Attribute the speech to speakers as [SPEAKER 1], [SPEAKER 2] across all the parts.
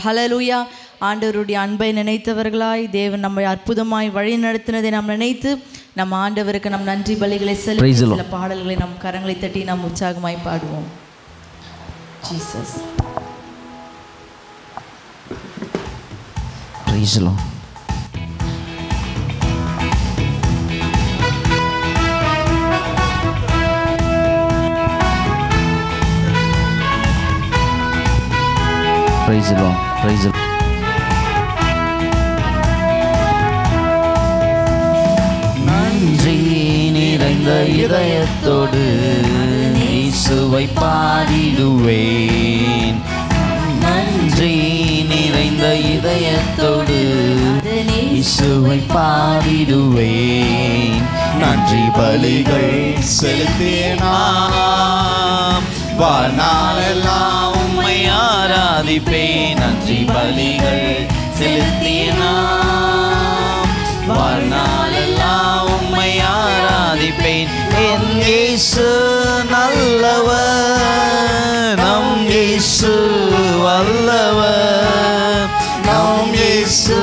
[SPEAKER 1] ஹல்லேலூயா. ஆண்டவருடைய அன்பை நினைத்தவர்களாய் தேவன் நம்மை அற்புதமாய் வழி நடத்தினதை நாம் நினைத்து நம் ஆண்டவருக்கு நம் நன்றி பலிகளை செலுத்தி சில பாடல்களை நம் கரங்களை தட்டி நாம் உற்சாகமாய் பாடுவோம். Jesus.
[SPEAKER 2] Praise the Lord. Praise the Lord. Praise the Lord. நன்றி நிறைந்த இதயத்தோடு இயேசுவை பாடிடுவேன். நன்றி நிறைந்த இதயத்தோடு இயேசுவை பாடிடுவேன். நன்றி பலிகள் செலுத்தினாம் வாழ்நாளெல்லாம் உம்மை ஆராதிப்பேன். நன்றி பலிகள் செலுத்தினாம் வாழ்நாளெல்லாம் உம்மை ஆராதிப்பேன். என் இயேசு நல்லவர், நம் இயேசு வல்லவர், நம் இயேசு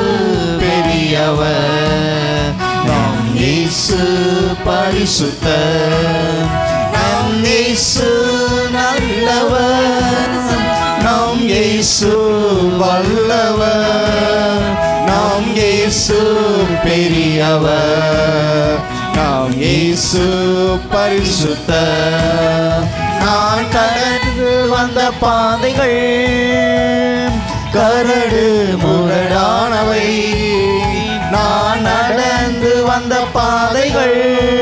[SPEAKER 2] பெரியவர், நம் இயேசு பரிசுத்தர், நம் இயேசு நல்லவர், நம் இயேசு வல்லவர், நம் இயேசு பெரியவர், நம் இயேசு பரிசுத்தர். நான் கடந்து வந்த பாதைகள் கரடு முரடானவை, நான் நடந்து வந்த பாதைகள்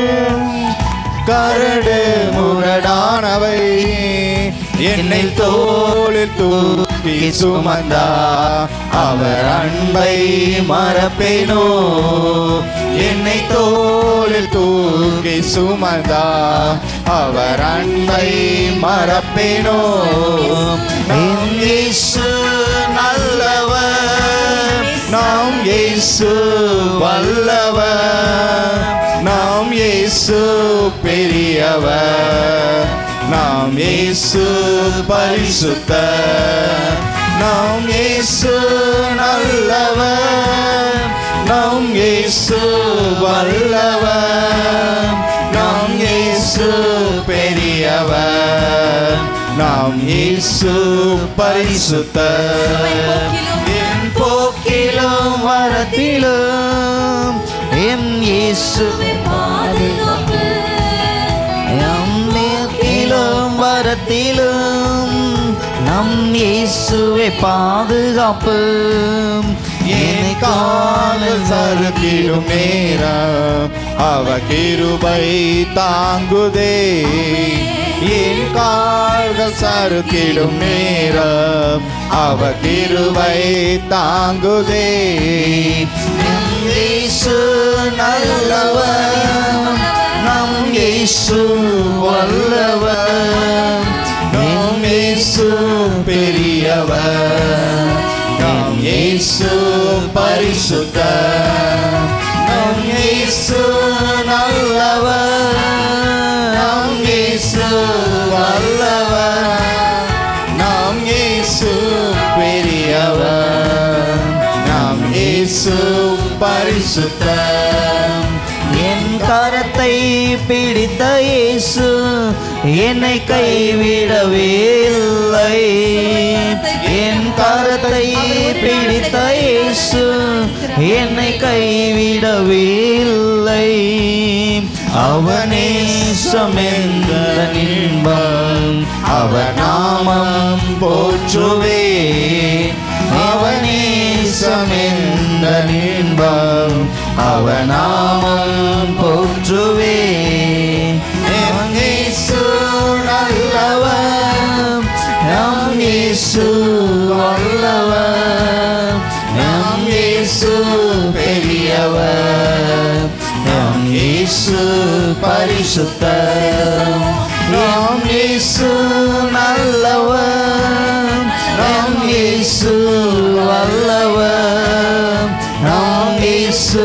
[SPEAKER 2] கரடு முரடானவை. என்னை தோளில் தூக்கி சுமந்தா அவர் அன்பை மறப்பேனோ. என்னை தோளில் தூக்கி சுமந்தா அவர் அன்பை மறப்பேனோ. நம் இயேசு நல்லவர், நம் இயேசு வல்லவர், நம் இயேசு பெரியவர், நம் இயேசு பரிசுத்தர், நம் இயேசு நல்லவர், நம் இயேசு வல்லவர், நம் இயேசு பெரியவர், நம் இயேசு பரிசுத்தர். என் போக்கிலும் வரத்திலும் என் இயேசு பாதுகாப்பு, எம் போக்கிலும் வரத்திலும் நம் இயேசுவே பாதுகாப்பு. என் காலில் சறுக்கிடும் நேரம் அவர் கிருபை தாங்குதே. என் கால்கள் சறுக்கிடும் நேரம் அவர் கிருபை தாங்குதே. நம் இயேசு நல்லவர், நம் இயேசு வல்லவர், நம் இயேசு பெரியவர், நம் இயேசு பரிசுத்தர், நம் இயேசு நல்லவர், நம் இயேசு வல்லவர், நம் இயேசு பெரியவர், நம் இயேசு பரிசுத்தர். என் கரத்தை பிடித்த இயேசு என்னை கைவிடவே இல்லை. என் கரத்தை பிடித்த இயேசு என்னை கைவிடவே இல்லை. அவனே சமெந்த இன்பம் அவர் நாமம் போற்றுவே. அவனே சமெந்த இன்பம் அவர் நாமம் போற்றுவே. நம் இயேசு நல்லவர், நம் இயேசு வல்லவர், நம் இயேசு பெரியவர், நம் இயேசு பரிசுத்தர், நம் இயேசு நல்லவர், நம் இயேசு வல்லவர், நம் இயேசு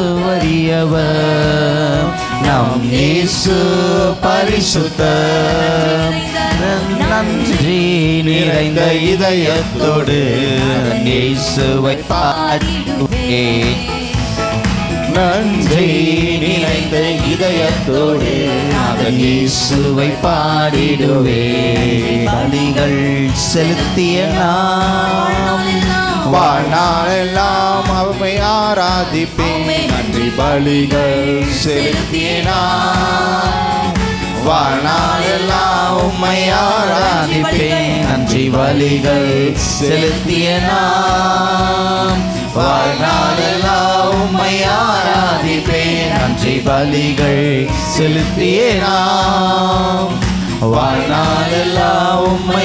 [SPEAKER 2] வறியவர், நம் இயேசு பரிசுத்தர். நன்றி நன்றி நிறைந்த இதயத்தோடு இயேசுவை பாடிடுவேன். நன்றி நிறைந்த இதயத்தோடு இயேசுவை பாடிடுவேன். பலிகள் செலுத்திய வாழ்நாளெல்லாம் அவரை ஆராதிப்பேன். நன்றி பலிகள் செலுத்திய வாழ்நாளெல்லாம் உம்மை ஆராதிப்பேன். நன்றி பலிகள் செலுத்திய வாழ்நாளெல்லாம் உம்மை ஆராதிப்பேன். நன்றி பலிகள் செலுத்திய வாழ்நாளெல்லாம் உம்மை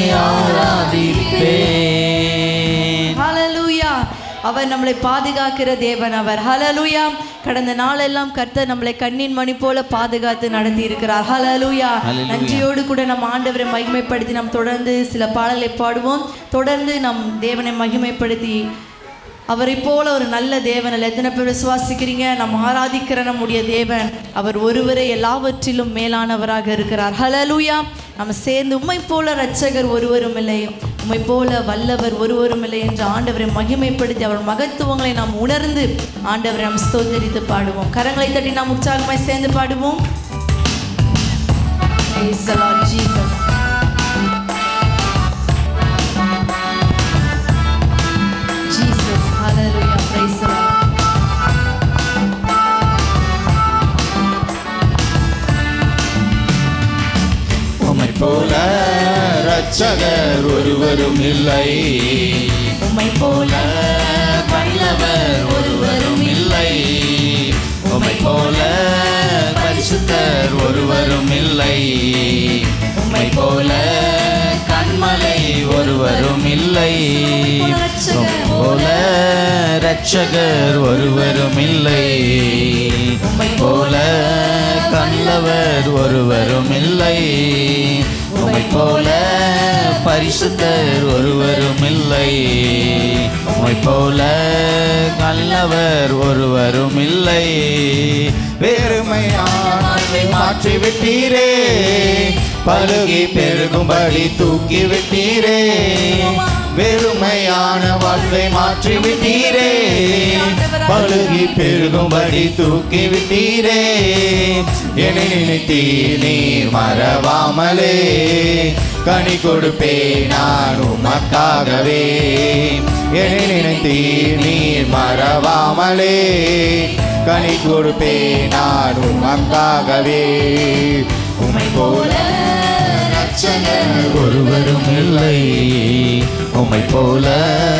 [SPEAKER 2] ஆராதிப்பேன்.
[SPEAKER 1] ஹல்லேலூயா. அவர் நம்மளை பாதுகாக்கிற தேவன் அவர். ஹல்லேலூயா. கடந்த நாளெல்லாம் கர்த்தர் நம்மளை கண்ணின் மணி போல பாதுகாத்து நடத்தி இருக்கிறார். ஹல்லேலூயா. நன்றியோடு கூட நம்ம ஆண்டவரை மகிமைப்படுத்தி நாம் தொடர்ந்து சில பாடலை பாடுவோம். தொடர்ந்து நம் தேவனை மகிமைப்படுத்தி அவரை போல ஒரு நல்ல தேவனில் எத்தனை பேர் விசுவாசிக்கிறீங்க? நம்ம ஆராதிக்கிற நம்முடைய தேவன் அவர் ஒருவரே எல்லாவற்றிலும் மேலானவராக இருக்கிறார். ஹல்லேலூயா. நம்ம சேர்ந்து உம்மை போல இரட்சகர் ஒருவரும் இல்லை, உம்மை போல வல்லவர் ஒருவரும் இல்லை என்று ஆண்டவரை மகிமைப்படுத்தி அவர் மகத்துவங்களை நாம் உணர்ந்து ஆண்டவரை நாம் ஸ்தோத்திரித்து பாடுவோம். கரங்களை தட்டி நாம் உற்சாகமாய் சேர்ந்து பாடுவோம். Praise the Lord Jesus. Jesus, hallelujah, praise the Lord.
[SPEAKER 2] உம்மை போல இரட்சகர் ஒருவரும் இல்லை,
[SPEAKER 1] உம்மை போல வல்லவர் ஒருவரும் இல்லை,
[SPEAKER 2] உம்மை போல பரிசுத்தர் ஒருவரும் இல்லை, உம்மை போல கண்மலை ஒருவரும் இல்லை, உம்மை போல இரட்சகர் ஒருவரும் இல்லை, உம்மை போல கல்லவர் ஒருவரும் இல்லை, உம்மை போல பரிசுத்தர் ஒருவரும் இல்லை, உம்மை போல நல்லவர் ஒருவரும் இல்லை. வெறுமையானதை மாற்றி விட்டீரே, பலுகி பெருகும்படி தூக்கி விட்டீரே. வெறுமையான வாழ்வை மாற்றி விட்டீரே, பலுகி பெருகும்படி தூக்கி விட்டீரே. என்னை நினைத்தீர் நீர் மறவாமலே, கனி கொடுப்பேன் நான் உமக்காகவே. என்னை நினைத்தீர் நீர் மறவாமலே, கனி கொடுப்பேன் நான் உமக்காகவே. உம்மை போல இரட்சகர் ஒருவரும் இல்லை, உம்மை போல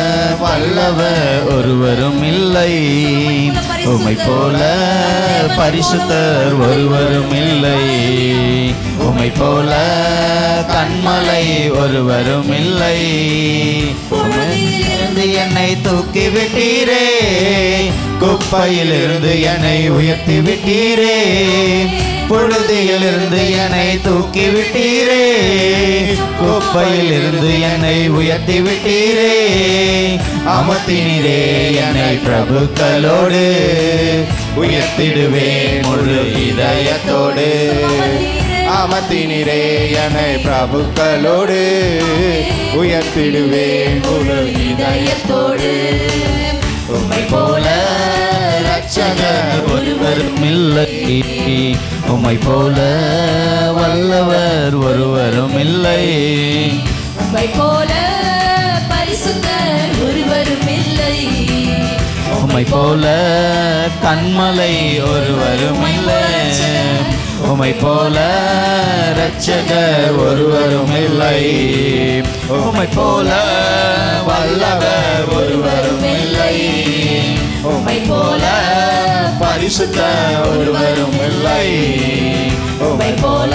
[SPEAKER 2] வல்லவர் ஒருவரும் இல்லை, உம்மை போல பரிசுத்தர் ஒருவரும் இல்லை, உம்மை போல கண்மலை ஒருவரும் இல்லை. உம்மிலிருந்து என்னை தூக்கி விட்டீரே, குப்பையிலிருந்து என்னை உயர்த்தி விட்டீரே. புழுதியிலிருந்து என்னை தூக்கி விட்டீரே, குப்பையிலிருந்து என்னை உயர்த்தி விட்டீரே. அமர்த்தினீரே என்னை பிரபுக்களோடு, உயர்த்திடுவேன் முழு இதயத்தோடு. அமர்த்தினீரே என்னை பிரபுக்களோடு, உயர்த்திடுவேன் முழு இதயத்தோடு. உம்மை போல இரட்சகர் ஒருவரும் இல்லை, உம்மை போல வல்லவர் ஒருவரும் இல்லை,
[SPEAKER 1] உம்மை போல பரிசுத்தர் ஒருவரும் இல்லை,
[SPEAKER 2] உம்மை போல கண்மலை ஒருவரும் இல்லை, உம்மை போல இரட்சகர் ஒருவரும் இல்லை, உம்மை போல வல்லவர் ஒருவரும் இல்லை, உம்மை போல பரிசுத்த ஒருவரும் இல்லை, உம்மை போல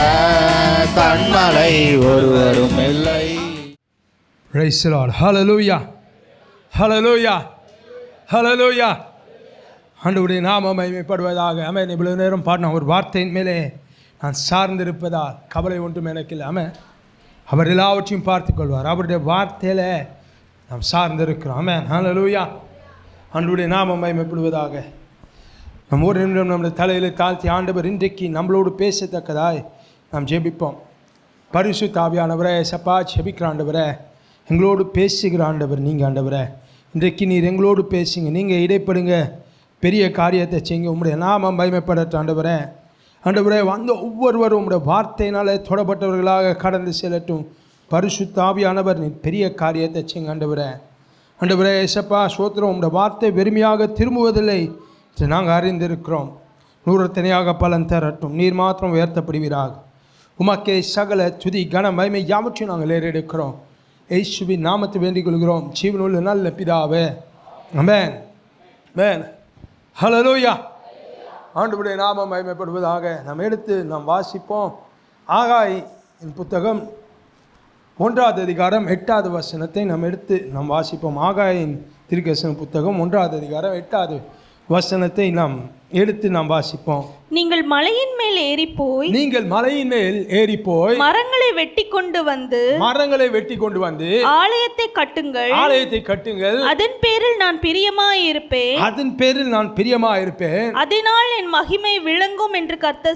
[SPEAKER 2] கண்மலை ஒருவரும் இல்லை.
[SPEAKER 3] Praise the Lord. Hallelujah. Hallelujah. Hallelujah. ஆண்டவருடைய நாமம் மகிமைப்படுவதாக. ஆமென். இவ்வளவு நேரம் பாடின ஒரு வார்த்தையின் மேலே நான் சார்ந்திருப்பதால் கவலை ஒன்றும் எனக்கு இல்லை. ஆமென். அவர் எல்லாவற்றையும் பார்த்து கொள்வார். அவருடைய வார்த்தையில் நாம் சார்ந்திருக்கிறோம். ஆமென். ஹல்லேலூயா. ஆண்டவருடைய நாமம் மகிமைப்படுவதாக. நம் ஒரு நிமிடம் நம்முடைய தலையில் தாழ்த்தி ஆண்டவர் இன்றைக்கு நம்மளோடு பேசத்தக்கதாய் நாம் ஜெபிப்போம். பரிசுத்த ஆவியானவரே, ஏசப்பா செபிக்கிற ஆண்டவரே, எங்களோடு பேசுகிற ஆண்டவர் நீங்கள் ஆண்டவரே. இன்றைக்கு நீர் எங்களோடு பேசுங்க, நீங்கள் இடைப்படுங்க, பெரிய காரியத்தை செய்யுங்க. உம்முடைய நாமம் மகிமைப்படட்டும் ஆண்டவரே. ஆண்டவரே, வந்த ஒவ்வொருவரும் உம்முடைய வார்த்தையினாலே தொடப்பட்டவர்களாக கடந்து செல்லட்டும். பரிசுத்த ஆவியானவர் நீர் பெரிய காரியத்தை செய்யுங்க ஆண்டவரே. ஆண்டவரே ஏசப்பா ஸ்தோத்திரம். உம்முடைய வார்த்தை வெறுமையாக திரும்புவதில்லை என்று நாங்கள் அறிந்திருக்கிறோம். நூறத்தனையாக பலன் தரட்டும். நீர் மாத்திரம் உயர்த்தப்படுவீராக. உமக்கே சகல துதி கன மகிமை யாவற்றையும் நாங்கள் ஏறெடுக்கிறோம். இயேசுவின் நாமத்தை வேண்டிக் கொள்கிறோம் ஜீவனுள்ள நல்ல பிதாவே, ஆமென். ஆமென். ஹல்லேலூயா. ஆண்டவருடைய நாமம் மகிமைப்படுவதாக. நாம் எடுத்து நாம் வாசிப்போம். ஆகாயின் புத்தகம் 1வது அதிகாரம் 8வது வசனத்தை நாம் எடுத்து நாம் வாசிப்போம். ஆகாயின் தீர்க்கதரிசன புத்தகம் 1வது அதிகாரம் 8வது வசனத்தை நாம் எடுத்து நாம் வாசிப்போம்.
[SPEAKER 4] நீங்கள் மலையின் மேல் ஏறி போய் மரங்களை வெட்டி கொண்டு வந்து ஆலயத்தை கட்டுங்கள். அதன் பேரில் நான் பிரியமாயிருப்பேன். அதனால் என் மகிமை விளங்கும் என்று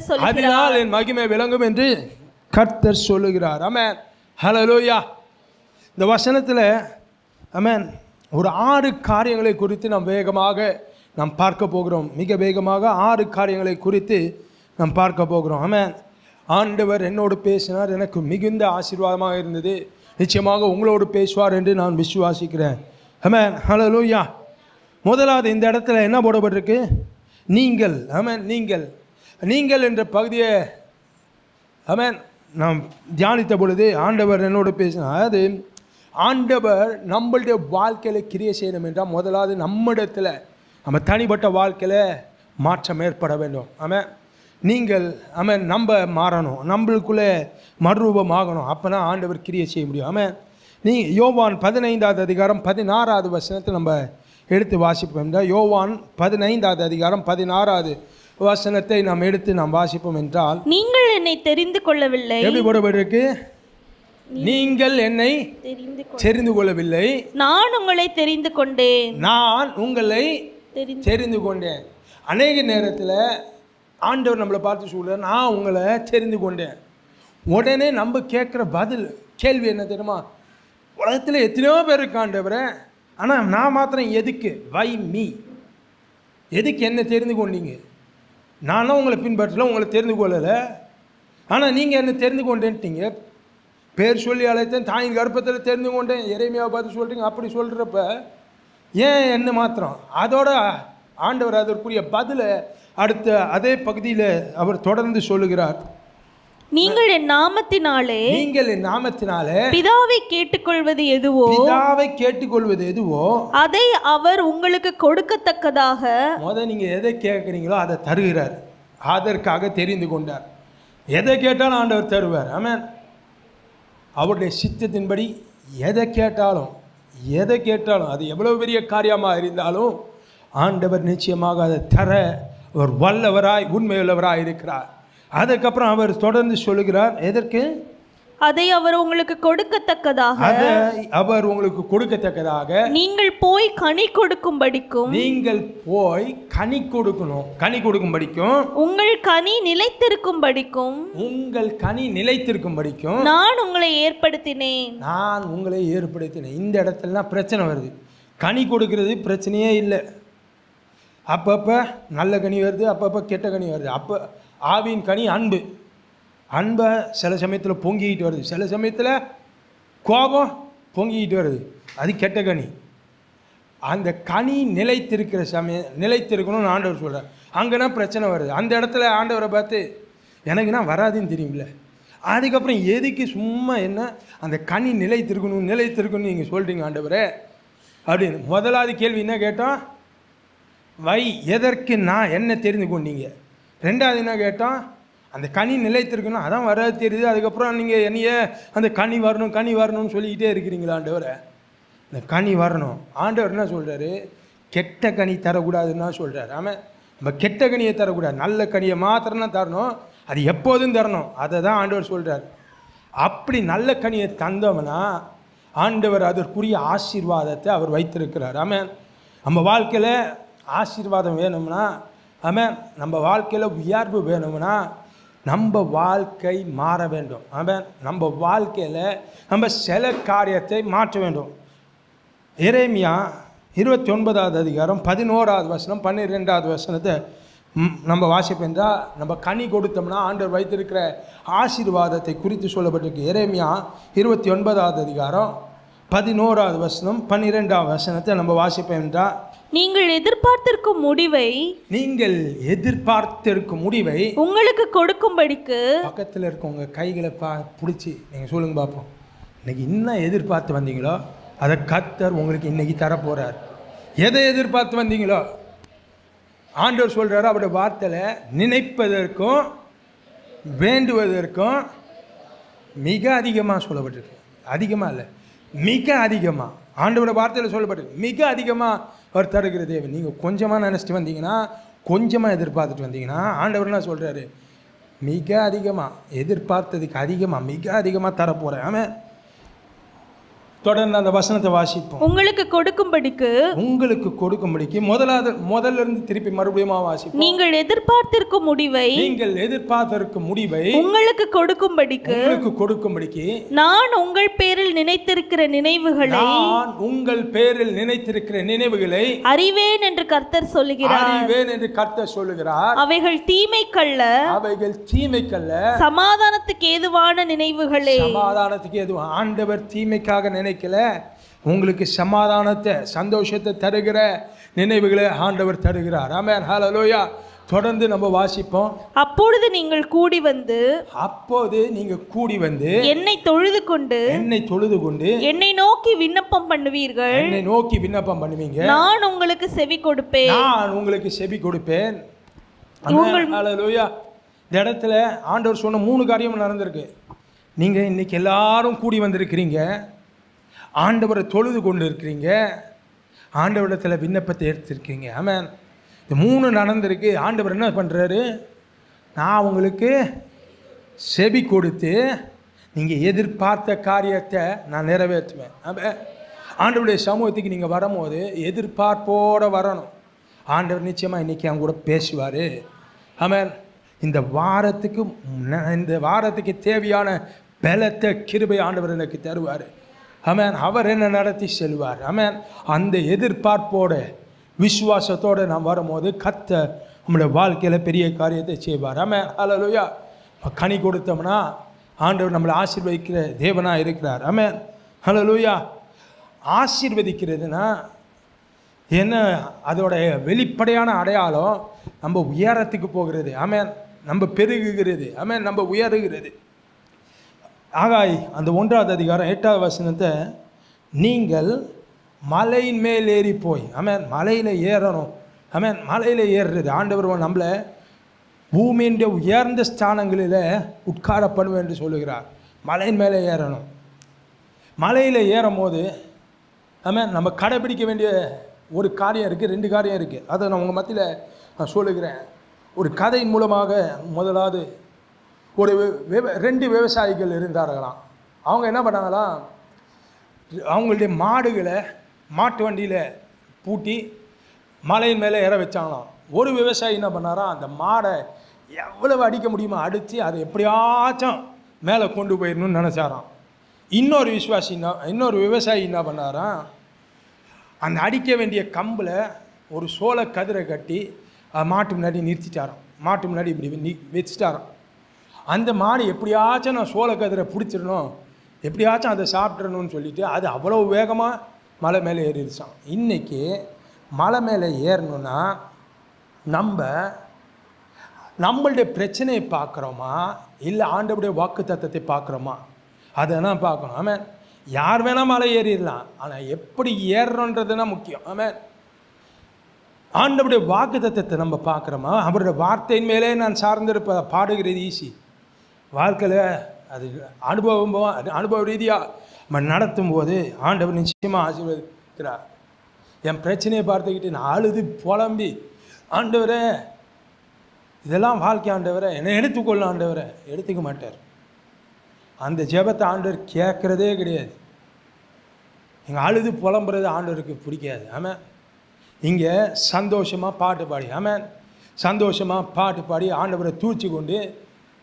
[SPEAKER 4] கர்த்தர்
[SPEAKER 3] சொல்லுகிறார். ஆமென். ஹல்லேலூயா. இந்த வசனத்தில் ஆமென் ஒரு 6 காரியங்களை குறித்து நாம் வேகமாக நாம் பார்க்க போகிறோம். மிக வேகமாக 6 காரியங்களை குறித்து நாம் பார்க்க போகிறோம். ஆமென். ஆண்டவர் என்னோடு பேசினார், எனக்கு மிகுந்த ஆசீர்வாதமாக இருந்தது. நிச்சயமாக உங்களோடு பேசுவார் என்று நான் விசுவாசிக்கிறேன். ஆமென். ஹல்லேலூயா. முதலாவது இந்த இடத்துல என்ன போடப்பட்டிருக்கு? நீங்கள். ஆமென். நீங்கள் என்ற பகுதியை ஆமென் நாம் தியானித்த பொழுது ஆண்டவர் என்னோடு பேசினார். அதாவது ஆண்டவர் நம்மளுடைய வாழ்க்கையில் கிரியை செய்யணும் என்றால் முதலாவது நம்மிடத்தில் நம்ம தனிப்பட்ட வாழ்க்கையில் மாற்றம் ஏற்பட வேண்டும். ஆமென். நீங்கள் ஆமென் நம்ம மாறணும், நம்மளுக்குள்ளே மறுரூபமாகணும். அப்போ தான் ஆண்டவர் கிரியை செய்ய முடியும். ஆமென். யோவான் 15வது அதிகாரம் 16வது வசனத்தை நம்ம எடுத்து வாசிப்போம் என்றால், யோவான் 15வது அதிகாரம் 16வது வசனத்தை நாம் எடுத்து நாம் வாசிப்போம் என்றால்,
[SPEAKER 4] நீங்கள் என்னை தெரிந்து கொள்ளவில்லை.
[SPEAKER 3] எப்படி போடப்பட்டிருக்கு? நீங்கள் என்னை தெரிந்து கொள்ளவில்லை,
[SPEAKER 4] நான் உங்களை தெரிந்து கொண்டேன்.
[SPEAKER 3] அநேக நேரத்தில் ஆண்டவர் நம்மளை பார்த்து சொல்ல, நான் உங்களை தெரிந்து கொண்டேன். உடனே நம்ம கேட்குற கேள்வி என்ன தெரியுமா? உலகத்தில் எத்தனையோ பேர் இருக்கு ஆண்டவரே, ஆனால் நான் மாத்திரம் எதுக்கு? Why me? எதுக்கு என்ன தெரிந்து கொண்டீங்க? நானும் உங்களை பின்பற்றல, உங்களை தெரிந்து கொள்ளலை, ஆனால் நீங்கள் என்ன தெரிந்து கொண்டேன்ட்டீங்க. பேர் சொல்லி அழைத்தேன், தாயின் கர்ப்பத்தில் தெரிந்து கொண்டேன், எரேமியாவை பார்த்து சொல்கிறீங்க. அப்படி சொல்கிறப்ப ஏன் என்ன மாத்திரம்? அதோட ஆண்டவர் அதற்குரிய பதிலை அடுத்த அதே பகுதியில் அவர் தொடர்ந்து சொல்லுகிறார்.
[SPEAKER 4] நீங்கள் என் நாமத்தினாலே
[SPEAKER 3] பிதாவை கேட்டுக்கொள்வது எதுவோ
[SPEAKER 4] அதை அவர் உங்களுக்கு கொடுக்கத்தக்கதாக.
[SPEAKER 3] நீங்க எதை கேட்குறீங்களோ அதை தருகிறார். அதற்காக தெரிந்து கொண்டார். எதை கேட்டாலும் ஆண்டவர் தருவார். ஆமென். அவருடைய சித்தத்தின்படி எதை கேட்டாலும் அது எவ்வளவு பெரிய காரியமாக இருந்தாலும் ஆண்டவர் நிச்சயமாக அதை தர அவர் வல்லவராய் உண்மையுள்ளவராய் இருக்கிறார். அதுக்கப்புறம் அவர் தொடர்ந்து சொல்லுகிறார், எதற்கு?
[SPEAKER 4] அதை அவர் உங்களுக்கு கொடுக்கத்தக்கதாக
[SPEAKER 3] நீங்கள் போய் கனி கொடுக்கும்படிக்கும் உங்கள் கனி நிலைத்திருக்கும்படிக்கும்
[SPEAKER 4] நான் உங்களை ஏற்படுத்தினேன்.
[SPEAKER 3] இந்த இடத்துல பிரச்சனை வருது. கனி கொடுக்கிறது பிரச்சனையே இல்லை. அப்பப்போ நல்ல கனி வருது, அப்பப்போ கெட்ட கனி வருது. அப்போ ஆவியின் கனி அன்பை சில சமயத்தில் பொங்கிக்கிட்டு வருது, சில சமயத்தில் கோபம் பொங்கிக்கிட்டு வருது. அது கெட்ட கனி. அந்த கனி நிலைத்திருக்கணும்னு ஆண்டவர் சொல்கிறார். அங்கேனா பிரச்சனை வருது. அந்த இடத்துல ஆண்டவரை பார்த்து எனக்குன்னா வராதுன்னு தெரியும்ல. அதுக்கப்புறம் எதுக்கு சும்மா என்ன அந்த கனி நிலைத்திருக்கணும்னு நீங்கள் சொல்கிறீங்க ஆண்டவரே அப்படின்னு. முதலாவது கேள்வி என்ன கேட்டோம்? எதற்கு நான் என்ன தெரிந்து கொண்டீங்க? ரெண்டாவது என்ன கேட்டோம்? அந்த கனி நிலைத்திருக்கணும், அதான் வராது தெரியுது. அதுக்கப்புறம் நீங்கள் என்னைய அந்த கனி வரணும்னு சொல்லிக்கிட்டே இருக்கிறீங்களா ஆண்டவரை? இந்த கனி வரணும். ஆண்டவர் என்ன சொல்கிறாரு? கெட்ட கனி தரக்கூடாதுன்னா சொல்கிறார். ஆமாம், நம்ம கெட்ட கனியை தரக்கூடாது, நல்ல கனியை மாத்திரம் தரணும். அது எப்போதும் தரணும். அதை தான் ஆண்டவர் சொல்கிறார். அப்படி நல்ல கனியை தந்தோம்னா ஆண்டவர் அதற்குரிய ஆசீர்வாதத்தை அவர் வைத்திருக்கிறார். ஆமாம், நம்ம வாழ்க்கையில் ஆசீர்வாதம் வேணும்னா, ஆமாம், நம்ம வாழ்க்கையில் உயர்வு வேணும்னா நம்ம வாழ்க்கை மாற வேண்டும். ஆமென். நம்ம வாழ்க்கையில் நம்ம சில காரியத்தை மாற்ற வேண்டும். எரேமியா 29வது அதிகாரம் 11வது வசனம் 12வது வசனத்தை நம்ம வாசிப்போம்னா, நம்ம கனி கொடுத்தோம்னா ஆண்டவர் வைத்திருக்கிற ஆசீர்வாதத்தை குறித்து சொல்லப்பட்டிருக்கு. எரேமியா 29வது அதிகாரம் 11வது வசனம் 12வது வசனத்தை நம்ம வாசிப்போம்னா,
[SPEAKER 4] நீங்கள் எதிர்பார்த்திருக்கும் முடிவை உங்களுக்கு கொடுக்கும்படிக்கு
[SPEAKER 3] பக்கத்தில் இருக்கவங்க கைகளை பிடிச்சி நீங்கள் சொல்லுங்க பார்ப்போம், இன்னைக்கு என்ன எதிர்பார்த்து வந்தீங்களோ அதை கர்த்தர் உங்களுக்கு இன்னைக்கு தரப்போறார். எதை எதிர்பார்த்து வந்தீங்களோ ஆண்டவர் சொல்றாரு. அவருடைய வார்த்தையில் நினைப்பதற்கும் வேண்டுவதற்கும் மிக அதிகமாக சொல்லப்பட்டிருக்கு. அதிகமாக இல்லை, மிக அதிகமாக ஆண்டவரோட வார்த்தையில் சொல்லப்பட்டிருக்கு. மிக அதிகமாக அவர் தருகிற தேவன். நீங்கள் கொஞ்சமாக நினச்சிட்டு வந்தீங்கன்னா, கொஞ்சமாக எதிர்பார்த்துட்டு வந்தீங்கன்னா, ஆண்டவர் என்ன சொல்கிறாரு, மிக அதிகமாக எதிர்பார்த்ததுக்கு அதிகமாக மிக அதிகமாக தரப்போகிறேன். ஆமாம். தொடர்ந்து அந்த வசனத்தை வாசிப்போம்.
[SPEAKER 4] உங்களுக்கு கொடுக்கும்படிக்கு
[SPEAKER 3] முதல்ல இருந்து திருப்பி மறுபடியும் வாசிப்போம்.
[SPEAKER 4] நீங்கள் எதிர்பார்த்திருக்கும் முடிவை உங்களுக்கு கொடுக்கும்படிக்கு நான் உங்கள் பேரில் நினைத்திருக்கிற நினைவுகளை அறிவேன் என்று கர்த்தர் சொல்லுகிறார். அவைகள் தீமைக்கல்ல, சமாதானத்துக்கு ஏதுவான நினைவுகளே.
[SPEAKER 3] ஆண்டவர் தீமைக்காக நினைக்கல, உங்களுக்கு சமாதானத்தை சந்தோஷத்தை தருகிற நினைவுகளை ஆண்டவர் தருகிறார். ஆமென். ஹல்லேலூயா. தொடர்ந்து நம்ம வாசிப்போம்.
[SPEAKER 4] அப்பொழுது நீங்கள் கூடி வந்து என்னை தொழுது கொண்டு என்னை நோக்கி விண்ணப்பம் பண்ணுவீங்க. நான் உங்களுக்கு செவி கொடுப்பேன்.
[SPEAKER 3] ஹல்லேலூயா. இந்த இடத்துல ஆண்டவர் சொன்ன 3 காரியம் நடந்திருக்கு. நீங்க இன்னைக்கு எல்லாரும் கூடி வந்திருக்கிறீங்க, ஆண்டவரை தொழுது கொண்டு இருக்கிறீங்க, ஆண்டவரிடத்தில் விண்ணப்பத்தை எடுத்திருக்கீங்க. ஆமென். இந்த 3 நடந்திருக்கு. ஆண்டவர் என்ன பண்ணுறாரு, நான் உங்களுக்கு செவி கொடுத்து நீங்கள் எதிர்பார்த்த காரியத்தை நான் நிறைவேற்றுவேன். ஆமென். ஆண்டவருடைய சமூகத்துக்கு நீங்கள் வரும்போது எதிர்பார்ப்போடு வரணும். ஆண்டவர் நிச்சயமாக இன்றைக்கி அவங்க கூட பேசுவார். ஆமென். இந்த வாரத்துக்கு தேவையான பலத்தை கிருபை ஆண்டவர் எனக்கு தருவார். ஆமென். அவர் என்ன நடத்தி செல்வார். ஆமென். அந்த எதிர்பார்ப்போட விசுவாசத்தோடு நாம் வரும்போது கர்த்தர் நம்முடைய வாழ்க்கையில் பெரிய காரியத்தை செய்வார். ஆமென். ஹல்லேலூயா. கனி கொடுத்தோம்னா ஆண்டவர் நம்மளை ஆசீர்வதிக்கிற தேவனாக இருக்கிறார். ஆமென். ஹல்லேலூயா. ஆசீர்வதிக்கிறதுனா என்ன, அதோடைய வெளிப்படையான அடையாளம் நம்ம உயரத்துக்கு போகிறது. ஆமென். நம்ம பெருகுகிறது. ஆமென். நம்ம உயருகிறது. ஆகாய் அந்த 1வது அதிகாரம் 8வது வசனத்தை, நீங்கள் மலையின் மேல் ஏறி போய், ஆமென், மலையில் ஏறணும். ஆமென். மலையில் ஏறுறது ஆண்டவர் நம்மளை பூமியின் உயர்ந்த ஸ்தானங்களில் உட்கார பண்ணுவேன் என்று சொல்லுகிறார். மலையின் மேலே ஏறணும். மலையில் ஏறும் போது ஆமென், நம்ம கடைபிடிக்க வேண்டிய ஒரு காரியம் இருக்குது, 2 காரியம் இருக்குது. அதை நான் உங்கள் மத்தியில் நான் சொல்லுகிறேன். ஒரு கதையின் மூலமாக. முதலாவது, ஒரு 2 விவசாயிகள் இருந்தார்களாம். அவங்க என்ன பண்ணாங்களாம், அவங்களுடைய மாடுகளை மாட்டு வண்டியில் பூட்டி மலையின் மேலே ஏற வச்சாங்களாம். ஒரு விவசாயி என்ன பண்ணாராம், அந்த மாடை எவ்வளவு அடிக்க முடியுமோ அடித்து அதை எப்படியாச்சும் மேலே கொண்டு போயிடணும்னு நினச்சாராம். இன்னொரு விவசாயி என்ன பண்ணாராம், அந்த அடிக்க வேண்டிய கம்பில் ஒரு சோள கதிரை கட்டி மாட்டு முன்னாடி நிறுத்திட்டாராம். மாட்டு முன்னாடி இப்படி வச்சுட்டாராம். அந்த மாடு எப்படியாச்சும் நான் சோள கதிரை பிடிச்சிடணும், எப்படியாச்சும் அதை சாப்பிட்றணும்னு சொல்லிட்டு அது அவ்வளோ வேகமாக மலை மேலே ஏறிடுச்சான். இன்றைக்கி மலை மேலே ஏறணுன்னா நம்மளுடைய பிரச்சனையை பார்க்குறோமா, இல்லை ஆண்டவருடைய வாக்கு தத்தத்தை பார்க்குறோமா, அதை தான் பார்க்கணும். ஆமென். யார் வேணால் மலை ஏறிடலாம், ஆனால் எப்படி ஏறுறோன்றதுனா முக்கியம். ஆமென். ஆண்டவருடைய வாக்கு தத்தத்தை நம்ம பார்க்குறோமா, அவருடைய வார்த்தையின் மேலே நான் சார்ந்திருப்ப பாடுகிறது ஈஸி. வாழ்க்கையில் அது அனுபவ ரீதியாக நம்ம நடத்தும் போது ஆண்டவர் நிச்சயமாக ஆசீர்வதிக்கிறார். என் பிரச்சனையை பார்த்துக்கிட்டு நான் அழுது புலம்பி, ஆண்டவரே இதெல்லாம் வாழ்க்கை, ஆண்டவரை என்னை எடுத்துக்கொள்ள, ஆண்டவரை எடுத்துக்க மாட்டார். அந்த ஜெபத்தை ஆண்டவர் கேட்குறதே கிடையாது. இங்கே அழுது புலம்புறது ஆண்டவருக்கு பிடிக்காது. ஆமென். இங்கே சந்தோஷமாக பாட்டு பாடி, ஆமென், சந்தோஷமாக பாட்டு பாடி ஆண்டவரை தூச்சி கொண்டு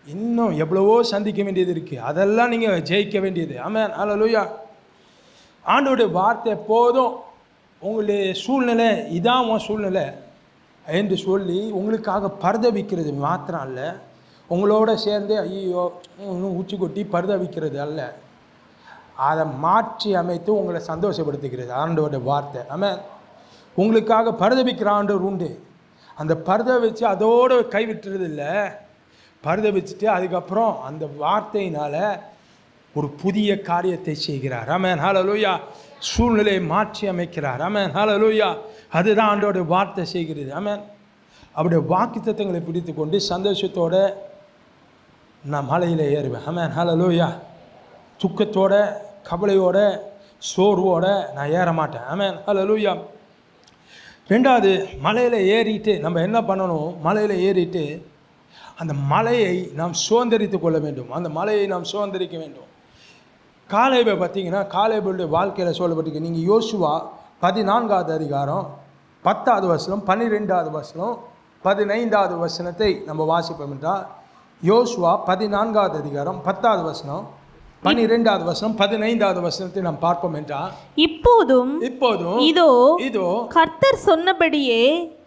[SPEAKER 3] இன்னும் எவ்வளவோ சந்திக்க வேண்டியது இருக்குது. அதெல்லாம் நீங்கள் ஜெயிக்க வேண்டியது. ஆமென், ஹல்லேலூயா. ஆண்டவருடைய வார்த்தை போதும். உங்களுடைய சூழ்நிலை இதான் உன் சூழ்நிலை என்று சொல்லி உங்களுக்காக பரிதவிக்கிறது மாத்திரம் அல்ல, உங்களோட சேர்ந்து ஐயோ ஊச்சி கொட்டி பரிதவிக்கிறது அல்ல, அதை மாற்றி அமைத்து உங்களை சந்தோஷப்படுத்துகிறது ஆண்டவருடைய வார்த்தை. ஆமென். உங்களுக்காக பரிதவிக்கிற ஆண்டவர் உண்டு. அந்த பரிதவிச்சு அதோடு கைவிட்டுறது இல்லை, பரிதவிச்சுட்டு அதுக்கப்புறம் அந்த வார்த்தையினால் ஒரு புதிய காரியத்தை செய்கிறார். ஆமென், ஹல்லேலூயா. சூழ்நிலையை மாற்றி அமைக்கிறார். ஆமென், ஹல்லேலூயா. அதுதான் ஆண்டவருடைய வார்த்தை செய்கிறது. ஆமென். அவருடைய வாக்குத்தத்தங்களை பிடித்து கொண்டு சந்தோஷத்தோடு நான் மலையில் ஏறுவேன். ஆமென், ஹல்லேலூயா. துக்கத்தோட, கவலையோட, சோர்வோட நான் ஏற மாட்டேன். ஆமென், ஹல்லேலூயா. ரெண்டாவது, மலையில் ஏறிட்டு நம்ம என்ன பண்ணணும்? மலையில் ஏறிட்டு அந்த மலையை நாம் சுதந்திரித்து கொள்ள வேண்டும். அந்த மலையை நாம் சுதந்திரிக்க வேண்டும். காலேபை பார்த்தீங்கன்னா, காலேபுடைய வாழ்க்கையில் சொல்லப்பட்டிருக்கு. நீங்கள் யோசுவா 14வது அதிகாரம் 10வது வசனம், 12வது வசனம், 15வது வசனத்தை நம்ம வாசிப்போம் என்றால், யோசுவா 14வது அதிகாரம் 10வது வசனம், 12வது வசனம், 15வது வசனத்தை நாம் பார்ப்போம் என்றால், இப்போதும் இதோ
[SPEAKER 4] கர்த்தர் சொன்னபடியே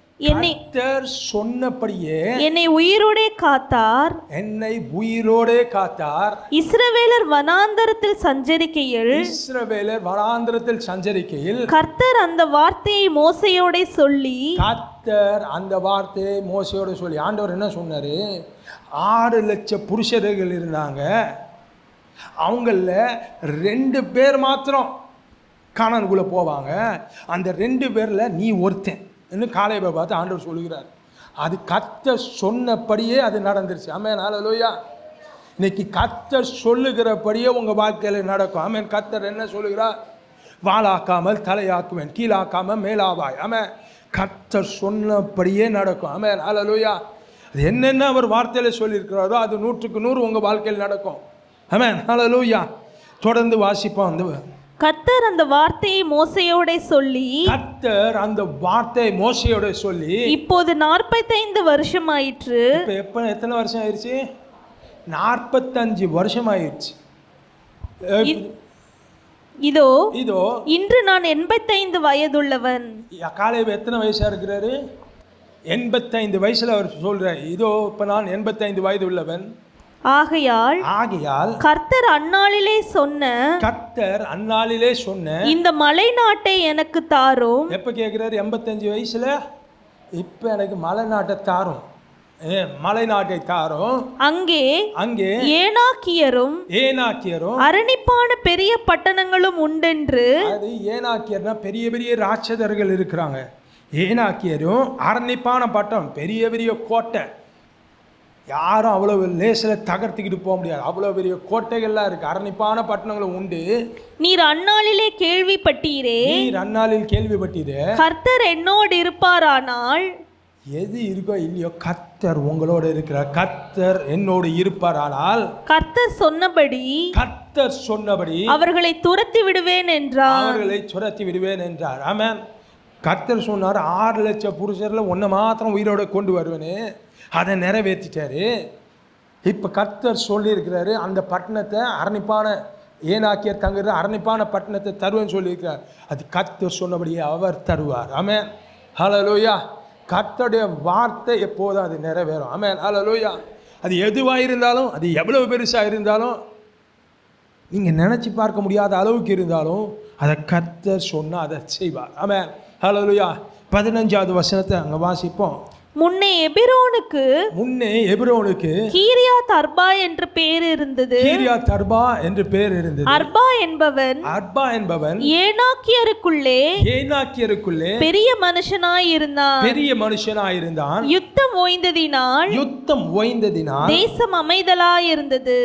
[SPEAKER 3] என்னை
[SPEAKER 4] உயிரோடே காத்தார். இஸ்ரவேலர் வனாந்தரத்தில் சஞ்சரிக்கையில் கர்த்தர் அந்த வார்த்தையை மோசையோட சொல்லி
[SPEAKER 3] ஆண்டவர் என்ன சொன்னாரு? 6 லட்சம் புருஷர்கள் இருந்தாங்க. அவங்கள 2 பேர் மாத்திரம் கானானுக்குள்ள போவாங்க. அந்த 2 பேர்ல நீ ஒருத்தன் என்று காலேபை பார்த்து ஆண்டவர் சொல்லுகிறார். அது கர்த்தர் சொன்னபடியே அது நடந்துருச்சு. ஆமென், ஹல்லேலூயா. இன்னைக்கு கர்த்தர் சொல்லுகிறபடியே உங்கள் வாழ்க்கையில் நடக்கும். ஆமென். கர்த்தர் என்ன சொல்லுகிறார்? வாளாக்காமல் தலையாக்குவேன், கீழாக்காமல் மேலாவாய். ஆமென். கர்த்தர் சொன்னபடியே நடக்கும். ஆமென், ஹல்லேலூயா. அது என்னென்ன அவர் வார்த்தையில் சொல்லியிருக்கிறாரோ அது 100க்கு 100 உங்கள் வாழ்க்கையில் நடக்கும். ஆமென், ஹல்லேலூயா. தொடர்ந்து வாசிப்போம்.
[SPEAKER 4] கர்த்தர் அந்த வார்த்தையை மோசையோட சொல்லி இப்போது 45 வருஷம் ஆயிற்று.
[SPEAKER 3] இப்போ எத்தனை வருஷம் ஆயிடுச்சு? 45 வருஷம் ஆயிடுச்சு.
[SPEAKER 4] இதோ இன்று நான் 85 வயதுள்ளவன்.
[SPEAKER 3] காலேபு எத்தனை வயசா இருக்கிறாரு? 85 வயசுல அவர் சொல்றார், இதோ இப்ப நான் 85 வயது உள்ளவன்.
[SPEAKER 4] ஆகையால் கர்த்தர் அந்நாளிலே சொன்ன இந்த மலை நாட்டை எனக்கு தாரும்.
[SPEAKER 3] எப்ப கேட்கிறாரு? 85 வயசுல. இப்ப எனக்கு மலை நாட்டை தாரும், மலை நாட்டை தாரும்.
[SPEAKER 4] அங்கே ஏனாக்கியரும் அரணிப்பான பெரிய பட்டணங்களும் உண்டென்று.
[SPEAKER 3] அது ஏனாக்கியர்னா பெரிய பெரிய ராட்சதர்கள் இருக்கிறாங்க. ஏனாக்கியரும் அரணிப்பான பட்டம், பெரிய பெரிய கோட்டை, யாரும் அவ்வளவு லேசில் தகர்த்துக்கிட்டு போக முடியாது. அவ்வளோ பெரிய கோட்டைகள்லாம் இருக்கு, அரணிப்பான பட்டணங்களும் உண்டு.
[SPEAKER 4] நீர் அந்நாளிலே கேள்விப்பட்டீரே. கர்த்தர் என்னோடு இருப்பாரானால்,
[SPEAKER 3] எது இருக்கோ இல்லையோ கர்த்தர் உங்களோட இருக்கிறார். கர்த்தர் என்னோடு இருப்பாரானால்,
[SPEAKER 4] கர்த்தர் சொன்னபடி அவர்களை துரத்தி விடுவேன்
[SPEAKER 3] என்றார். ஆமென். கர்த்தர் சொன்னார், 6 லட்சம் புருஷர்ல ஒன்றை மாத்திரம் உயிரோட கொண்டு வருவேன்னு. அதை நிறைவேற்றிட்டாரு. இப்போ கர்த்தர் சொல்லியிருக்கிறாரு, அந்த பட்டணத்தை அரணிப்பான ஏனாக்கியர் தங்குற அரணிப்பான பட்டணத்தை தருவேன்னு சொல்லியிருக்கிறார். அது கர்த்தர் சொன்னபடியே அவர் தருவார். ஆமென், ஹல்லேலூயா. கர்த்தருடைய வார்த்தை எப்போதும் அது நிறைவேறும். ஆமென், ஹல்லேலூயா. அது எதுவாக இருந்தாலும், அது எவ்வளவு பெருசாக இருந்தாலும், நீங்கள் நினச்சி பார்க்க முடியாத அளவுக்கு இருந்தாலும், அதை கர்த்தர் சொன்னால் அதை செய்வார். ஆமென், ஹல்லேலூயா. 15வது வசனத்தை அங்கே வாசிப்போம்.
[SPEAKER 4] முன்னே எபிரோனுக்கு கீரியாத் அர்பா என்று பெயர் இருந்தது. அர்பா என்பவன் ஏனாக்கியருக்குள்ளே பெரிய மனுஷனாய் இருந்தான். யுத்தம் ஓய்ந்ததினால் தேசம் அமைதலாய் இருந்தது.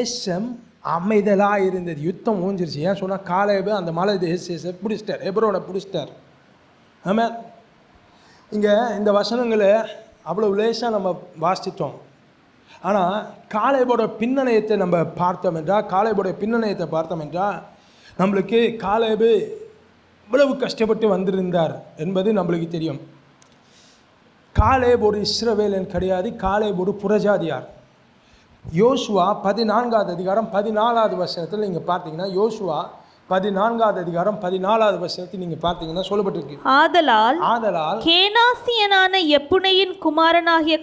[SPEAKER 3] யுத்தம் ஓஞ்சிருச்சு. ஏன் சொன்னா, காலேபு அந்த மலை தேசத்தை பிடிச்சிட்டார், எபிரோனை பிடிச்சிட்டார். ஆமாம். இங்கே இந்த வசனங்களை அவ்வளோ லேசாக நம்ம வாசித்தோம். ஆனால் காலேபோட பின்னணியத்தை நம்ம பார்த்தோம் என்றால், நம்மளுக்கு காலேபு இவ்வளவு கஷ்டப்பட்டு வந்திருந்தார் என்பது நம்மளுக்கு தெரியும். காலேபு ஒரு இஸ்ரவேலன் கிடையாது, காலேபு ஒரு புறஜாதியார். யோசுவா 14வது அதிகாரம் 14வது வசனத்தில் நீங்கள் பார்த்தீங்கன்னா, யோசுவா 14வது அதிகாரம் 14வது வசனத்தில் நீங்கள் பார்த்தீங்கன்னா சொல்லப்பட்டிருக்கு,
[SPEAKER 4] ஆதலால் கேனாசியனான எப்புனையின் குமாரனாகிய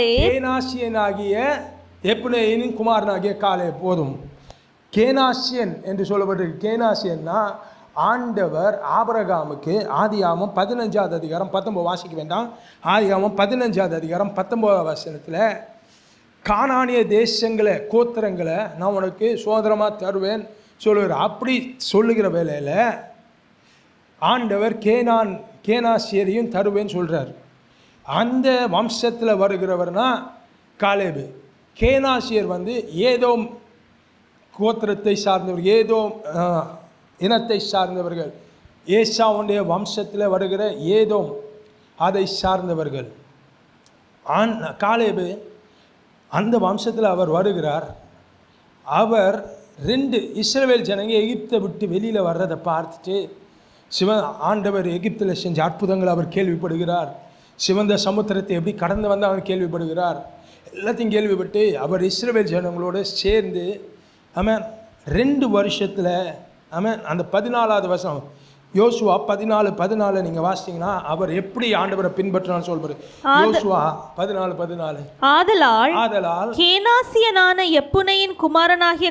[SPEAKER 3] காலே போதும். கேனாசியன் என்று சொல்லப்பட்டிருக்கு. கேனாசியன்னா ஆண்டவர் ஆபிரகாமுக்கு ஆதியாகமம் 15வது அதிகாரம் 19 வாசிக்க வேண்டாம். ஆதியாகமம் 15வது அதிகாரம் 19வது வசனத்தில் கானானிய தேசங்களை கோத்திரங்களை நான் உனக்கு சுதந்திரமாக தருவேன் சொல்லுகிறார். அப்படி சொல்லுகிற வேளையில் ஆண்டவர் கேனாசியரையும் தருவேன்னு சொல்கிறார். அந்த வம்சத்தில் வருகிறவர்னா காலேபு. கேனாசியர் ஏதோம் கோத்திரத்தை சார்ந்தவர், ஏதோம் இனத்தை சார்ந்தவர்கள், ஏசாவுடைய வம்சத்தில் வருகிற ஏதோம் அதை சார்ந்தவர்கள். காலேபு அந்த வம்சத்தில் அவர் வருகிறார். அவர் 2 இஸ்ரவேல் ஜனங்க எகிப்தை விட்டு வெளியில் வர்றதை பார்த்துட்டு ஆண்டவர் எகிப்தில் செஞ்ச அற்புதங்கள் அவர் கேள்விப்படுகிறார். சிவந்த சமுத்திரத்தை எப்படி கடந்து வந்து அவர் கேள்விப்படுகிறார். எல்லாத்தையும் கேள்விப்பட்டு அவர் இஸ்ரவேல் ஜனங்களோடு சேர்ந்து 2 வருஷத்தில் அந்த 14வது வசனம் யோசுவா 14:14 நீங்க வாசிச்சீங்கன்னா அவர் எப்படி ஆண்டவரை பின்பற்றினான்னு சொல்றாரு. யோசுவா 14:14 ஆதலால்
[SPEAKER 4] கேனாசியனான எப்புனையின் குமாரனாகிய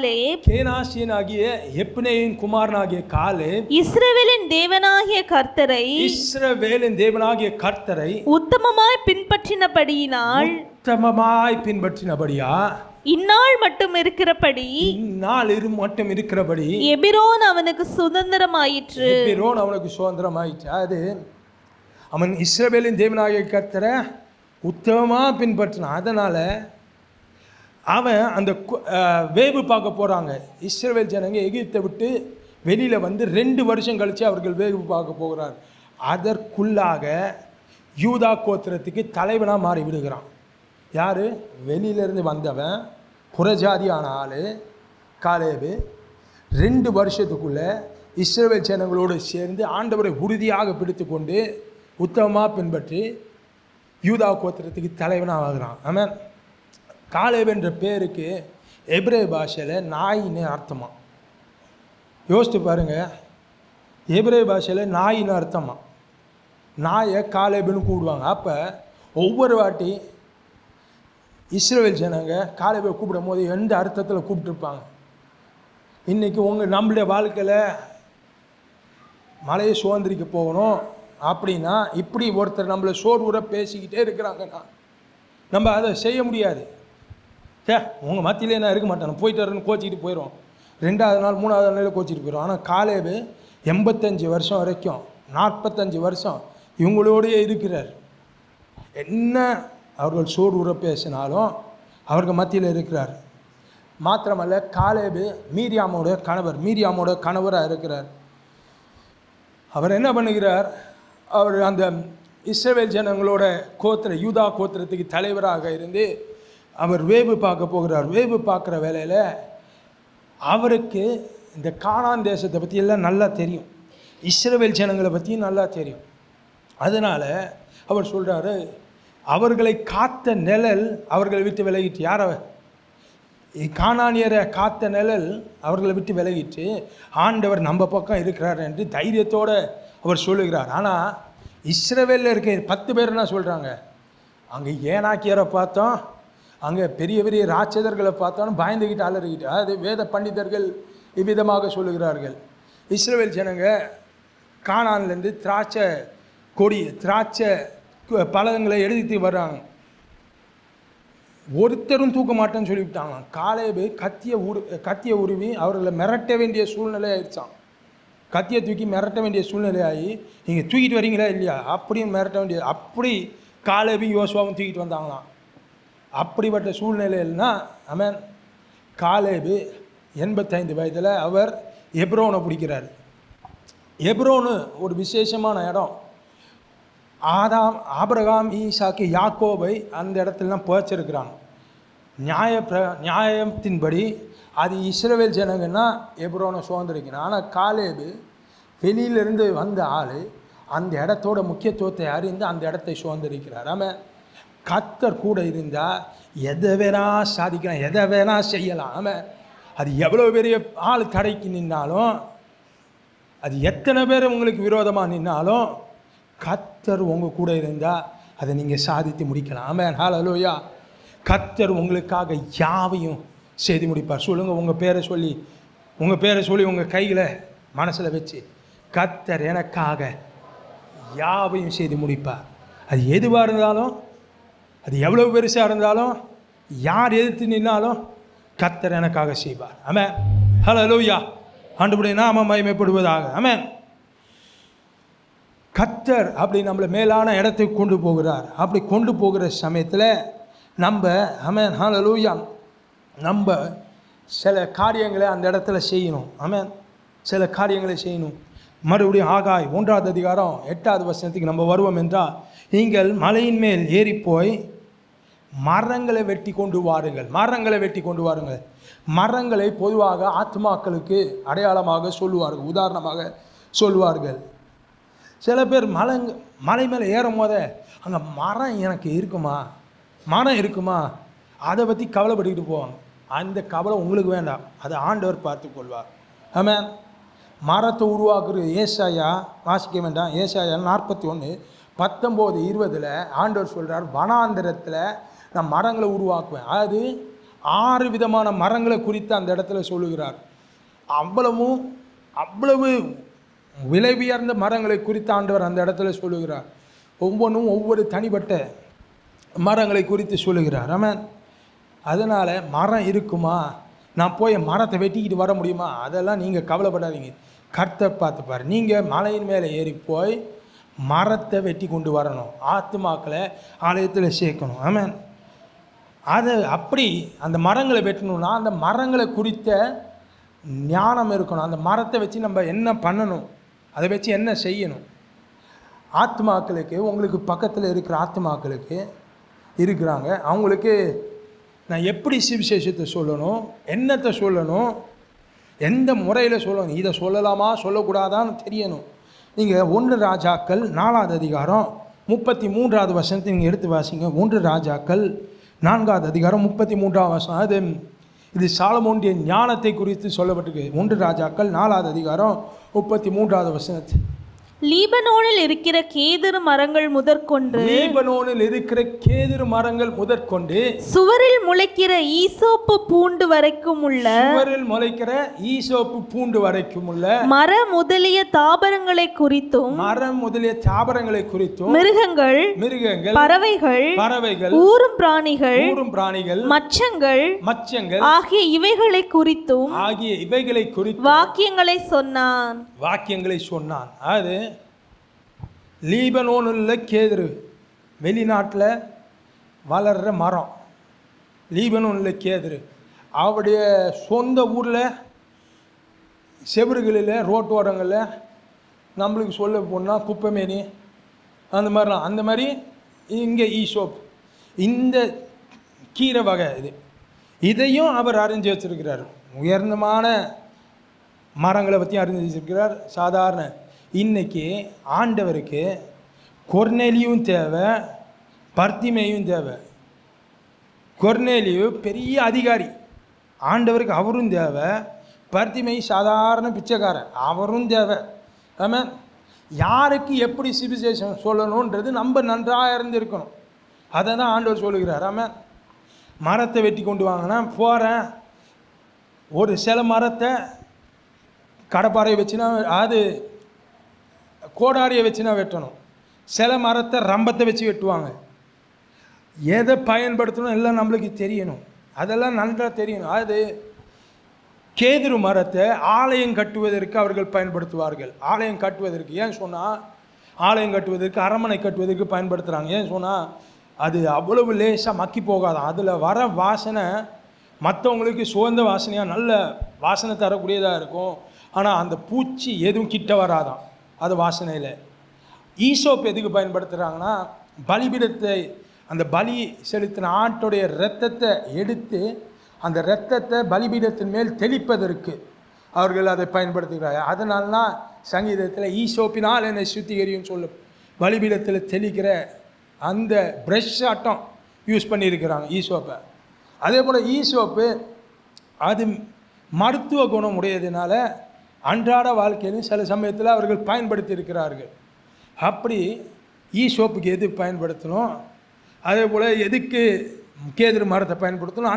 [SPEAKER 4] காலேப் இஸ்ரவேலின் தேவனாகிய கர்த்தரை உத்தமமாய் பின்பற்றினபடியா இந்நாள் மட்டும் இருக்கிறபடி எபிரோன் அவனுக்கு சுதந்திரமாயிற்று.
[SPEAKER 3] அது அவன் இஸ்ரவேலின் தேவனாகிய கர்த்தரை உத்தமமாக பின்பற்றினான். அதனால அவன் அந்த வேவு பார்க்க போறாங்க. இஸ்ரவேல் ஜனங்க எகிப்தை விட்டு வெளியில 2 வருஷம் கழிச்சு அவர்கள் வேவு பார்க்க போகிறார். அதற்குள்ளாக யூதா கோத்திரத்துக்கு தலைவனா மாறி விடுகிறான். யாரு? வெளியிலிருந்து வந்தவன், புறஜாதியான ஆள் காலேபு. 2 வருஷத்துக்குள்ள இஸ்ரவேல் ஜனங்களோடு சேர்ந்து ஆண்டவரை உறுதியாக பிடித்து கொண்டு உத்தமமாக பின்பற்றி யூதா கோத்திரத்துக்கு தலைவனாக ஆகிறான். ஆமாம். காலேபு என்ற பேருக்கு எபிரேய பாஷையில் நாயின்னு அர்த்தமா. யோசித்து பாருங்க, எபிரேய பாஷையில் நாயின்னு அர்த்தமா. நாயை காலேபுன்னு கூப்பிடுவாங்க. அப்போ ஒவ்வொரு வாட்டி இஸ்ரவேல் ஜனங்க காலேபை கூப்பிடும் போது எந்த அர்த்தத்தில் கூப்பிட்டுருப்பாங்க? இன்றைக்கி நம்மளுடைய வாழ்க்கையில் மலையை சுதந்திரிக்க போகணும் அப்படின்னா இப்படி ஒருத்தர் நம்மளை சோர்வுற பேசிக்கிட்டே இருக்கிறாங்கன்னா நம்ம அதை செய்ய முடியாது. உங்கள் மத்தியிலே நான் இருக்க மாட்டேன், போயிட்டு வரேன்னு கோச்சிக்கிட்டு போயிடும். 2வது நாள் 3வது நாளில் கோச்சிட்டு போயிடும். ஆனால் காலேபு 85 வருஷம் வரைக்கும் 45 வருஷம் இவங்களோடையே இருக்கிறார். என்ன அவர்கள் சோர்வுற பேசினாலும் அவர்கள் மத்தியில் இருக்கிறார். மாத்திரமல்ல, காலேபு மீரியாமோட கணவராக இருக்கிறார். அவர் என்ன பண்ணுகிறார்? அவர் அந்த இஸ்ரவேல் ஜனங்களோட யூதா கோத்திரத்துக்கு தலைவராக இருந்து அவர் வேவு பார்க்க போகிறார். வேவு பார்க்குற வேலையில் அவருக்கு இந்த கானான் தேசத்தை பற்றி எல்லாம் நல்லா தெரியும், இஸ்ரவேல் ஜனங்களை பற்றியும் நல்லா தெரியும். அதனால் அவர் சொல்கிறாரு, அவர்களை காத்த நிழல் அவர்களை விட்டு விலகிட்டு. யாரை? கானானியரை காத்த நிழல் அவர்களை விட்டு விலகிட்டு ஆண்டவர் நம்ம பக்கம் இருக்கிறார் என்று தைரியத்தோடு அவர் சொல்லுகிறார். ஆனால் இஸ்ரவேலில் இருக்க 10 பேர் என்ன சொல்கிறாங்க? அங்கே ஏனாக்கியரை பார்த்தோம், அங்கே பெரிய பெரிய ராட்சதர்களை பார்த்தோன்னு பயந்துக்கிட்டு அலறிக்கிட்டு. அது வேத பண்டிதர்கள் இவ்விதமாக சொல்லுகிறார்கள். இஸ்ரவேல் ஜனங்க கானான்லேருந்து திராட்சை பழங்களை எழுதிட்டு வர்றாங்க. ஒருத்தரும் தூக்க மாட்டேன்னு சொல்லிவிட்டாங்க. காலேபு கத்தியை உருவி அவர்களை மிரட்ட வேண்டிய சூழ்நிலை ஆயிடுச்சான். கத்தியை தூக்கி மிரட்ட வேண்டிய சூழ்நிலையாகி, நீங்கள் தூக்கிட்டு வரீங்களா இல்லையா அப்படின்னு மிரட்ட வேண்டியது. அப்படி காலேபு யோசுவாவும் தூக்கிட்டு வந்தாங்களாம். அப்படிப்பட்ட சூழ்நிலையில்னா காலேபு 85 வயதில் அவர் எப்ரோனை பிடிக்கிறார். எப்ரோனு ஒரு விசேஷமான இடம். ஆபிரகாம், ஈசாக்கு, யாக்கோபை அந்த இடத்துலலாம் புதைச்சிருக்கிறாங்க. நியாயத்தின்படி அது இஸ்ரவேல் ஜனங்கன்னா எப்ரோனை சுதந்திரிக்கணும். ஆனால் காலேபு வெளியிலிருந்து வந்த ஆள் அந்த இடத்தோட முக்கியத்துவத்தை அறிந்து அந்த இடத்தை சுதந்திரிக்கிறார். கர்த்தர் கூட இருந்தால் எதை வேணா சாதிக்கலாம், எதை வேணா செய்யலாம். ஆமாம். அது எவ்வளோ பெரிய ஆள் தடைக்கு நின்னாலும், அது எத்தனை பேர் உங்களுக்கு விரோதமாக நின்னாலும், கர்த்தர் உங்கள் கூட இருந்தால் அதை நீங்கள் சாதித்து முடிக்கலாம். ஆமென். ஹல்லேலூயா. கர்த்தர் உங்களுக்காக யாவையும் செய்து முடிப்பார். சொல்லுங்கள், உங்கள் பேரை சொல்லி உங்கள் கைகளை மனசில் வச்சு, கர்த்தர் எனக்காக யாவையும் செய்து முடிப்பார். அது எதுவாக இருந்தாலும், அது எவ்வளோ பெருசாக இருந்தாலும், யார் எதிர்த்து நின்னாலும் கர்த்தர் எனக்காக செய்வார். ஆமென். ஹல்லேலூயா. ஆண்டவருடைய நாமம் மகிமைப்படுவதாக. ஆமென். கர்த்தர் அப்படி நம்மளை மேலான இடத்துக்கு கொண்டு போகிறார். அப்படி கொண்டு போகிற சமயத்தில் நம்ம ஆமென் ஹல்லேலூயா நம்ம சில காரியங்களை அந்த இடத்துல செய்யணும். ஆமென். சில காரியங்களை செய்யணும். மறுபடியும் ஆகாய் 1ஆம் அதிகாரம் 8வது வசனத்துக்கு நம்ம வருவோம் என்றால், நீங்கள் மலையின் மேல் ஏறி போய் மரங்களை வெட்டி கொண்டு வாருங்கள். மரங்களை வெட்டி கொண்டு வாருங்கள். மரங்களை பொதுவாக ஆத்மாக்களுக்கு அடையாளமாக சொல்லுவார்கள், உதாரணமாக சொல்லுவார்கள். சில பேர் மலை மேலே ஏறும் போதே அங்கே மரம் எனக்கு இருக்குமா, மரம் இருக்குமா, அதை பற்றி கவலைப்பட்டுக்கிட்டு போவாங்க. அந்த கவலை உங்களுக்கு வேண்டாம், அதை ஆண்டவர் பார்த்து கொள்வார். ஆமென். மரத்தை உருவாக்குறது ஏசாயா வாசிக்க வேண்டாம். ஏசாயா 41:19-20 ஆண்டவர் சொல்கிறார், வனாந்திரத்தில் நான் மரங்களை உருவாக்குவேன். அது 6 விதமான மரங்களை குறித்து அந்த இடத்துல சொல்லுகிறார். அவ்வளவு விலை உயர்ந்த மரங்களை குறித்து ஆண்டவர் அந்த இடத்துல சொல்லுகிறார். ஒவ்வொன்றும் ஒவ்வொரு தனிப்பட்ட மரங்களை குறித்து சொல்லுகிறார். ஆமென். அதனால் மரம் இருக்குமா, நான் போய் மரத்தை வெட்டிக்கிட்டு வர முடியுமா, அதெல்லாம் நீங்கள் கவலைப்படாதீங்க, கர்த்தர் பார்த்துப்பார். நீங்கள் மலையின் மேலே ஏறி போய் மரத்தை வெட்டி கொண்டு வரணும், ஆத்துமாக்களை ஆலயத்தில் சேர்க்கணும். ஆமென். அதை அப்படி அந்த மரங்களை வெட்டணும்னா அந்த மரங்களை குறித்த ஞானம் இருக்கணும். அந்த மரத்தை வச்சு நம்ம என்ன பண்ணணும், அதை வச்சு என்ன செய்யணும். ஆத்மாக்களுக்கு, உங்களுக்கு பக்கத்தில் இருக்கிற ஆத்மாக்களுக்கு இருக்கிறாங்க, அவங்களுக்கு நான் எப்படி சுவிசேஷத்தை சொல்லணும், என்னத்தை சொல்லணும், எந்த முறையில் சொல்லணும், இதை சொல்லலாமா சொல்லக்கூடாதான்னு தெரியணும். நீங்கள் 1 ராஜாக்கள் 4வது அதிகாரம் 33வது வசனத்தை நீங்கள் எடுத்து வாசிங்க. 1 ராஜாக்கள் 4வது அதிகாரம் 33வது வசனம். இது சாலமோனுடைய ஞானத்தை குறித்து சொல்லப்பட்டிருக்கு. 1 ராஜாக்கள் 4வது அதிகாரம் 33வது வசனத்தை.
[SPEAKER 4] லீபனோனில் இருக்கிற கேதுரு மரங்கள் முதற்கொண்டு சுவரில் முளைக்கிற ஈசோப்பு பூண்டு வரைக்கும் உள்ள மர முதலிய தாவரங்களை குறித்தும் மிருகங்கள் பறவைகள் ஊரும் பிராணிகள் மச்சங்கள் ஆகிய இவைகளை குறித்தும் வாக்கியங்களை
[SPEAKER 3] சொன்னான். அது லீபனோனுள்ள கேதுரு, வெளிநாட்டில் வளர்கிற மரம். லீபனோனில் கேதுரு அவருடைய சொந்த ஊரில் செவறுகளில் ரோட்டோரங்களில் நம்மளுக்கு சொல்ல போனால் குப்பைமேனி அந்த மாதிரிலாம். அந்த மாதிரி இங்கே ஈசோப், இந்த கீரை வகை இதையும் அவர் அறிஞ்சு வச்சிருக்கிறார். உயர்ந்தமான மரங்களை பற்றி அறிஞ்சு வச்சிருக்கிறார். சாதாரண இன்னைக்கு ஆண்டவருக்கு கொர்நேலியும் தேவை, பர்த்திமேயும் தேவை. கொர்நேலியு பெரிய அதிகாரி, ஆண்டவருக்கு அவரும் தேவை. பர்த்திமை சாதாரண பிச்சைக்காரன், அவரும் தேவை. ஆமாம். யாருக்கு எப்படி சுவிசேஷம் சொல்லணுன்றது நம்ம நன்றாக இருந்திருக்கணும். அதை தான் ஆண்டவர் சொல்லுகிறார். ஆமாம். மரத்தை வெட்டி கொண்டு வாங்கினா போகிறேன், ஒரு சில மரத்தை கடப்பாறையை வச்சுனா, அது கோடாரியை வச்சுனா வெட்டணும். சில மரத்தை ரம்பத்தை வச்சு வெட்டுவாங்க. எதை பயன்படுத்தணும் எல்லாம் நம்மளுக்கு தெரியணும், அதெல்லாம் நன்றாக தெரியணும். அது கேதுரு மரத்தை ஆலயம் கட்டுவதற்கு அவர்கள் பயன்படுத்துவார்கள். ஆலயம் கட்டுவதற்கு, ஏன் சொன்னால் ஆலயம் கட்டுவதற்கு, அரண்மனை கட்டுவதற்கு பயன்படுத்துகிறாங்க. ஏன் சொன்னால் அது அவ்வளவு லேசாக மக்கி போகாதான். அதில் வர வாசனை மற்றவங்களுக்கு சுகந்த வாசனையாக நல்ல வாசனை தரக்கூடியதாக இருக்கும். ஆனால் அந்த பூச்சி எதுவும் கிட்ட வராதான் அது வாசனையில். ஈசோப் எதுக்கு பயன்படுத்துகிறாங்கன்னா, பலிபீடத்தை, அந்த பலி செலுத்தின ஆட்டுடைய இரத்தத்தை எடுத்து அந்த இரத்தத்தை பலிபீடத்தின் மேல் தெளிப்பதற்கு அவர்கள் அதை பயன்படுத்துகிறார்கள். அதனால்தான் சங்கீதத்தில் ஈசோப்பினால் என்னை சுத்திகரியும் சொல்லும். பலிபீடத்தில் தெளிக்கிற அந்த ப்ரஷ் ஆட்டம் யூஸ் பண்ணியிருக்கிறாங்க ஈசோப்பை. அதே போல் ஈசோப்பு அது மருத்துவ குணம் உடையதுனால அன்றாட வாழ்க்கையிலும் சில சமயத்தில் அவர்கள் பயன்படுத்தி இருக்கிறார்கள். அப்படி ஈசோப்புக்கு எது பயன்படுத்தணும், அதே போல் எதுக்கு கேதுரு மரத்தை பயன்படுத்தணும்,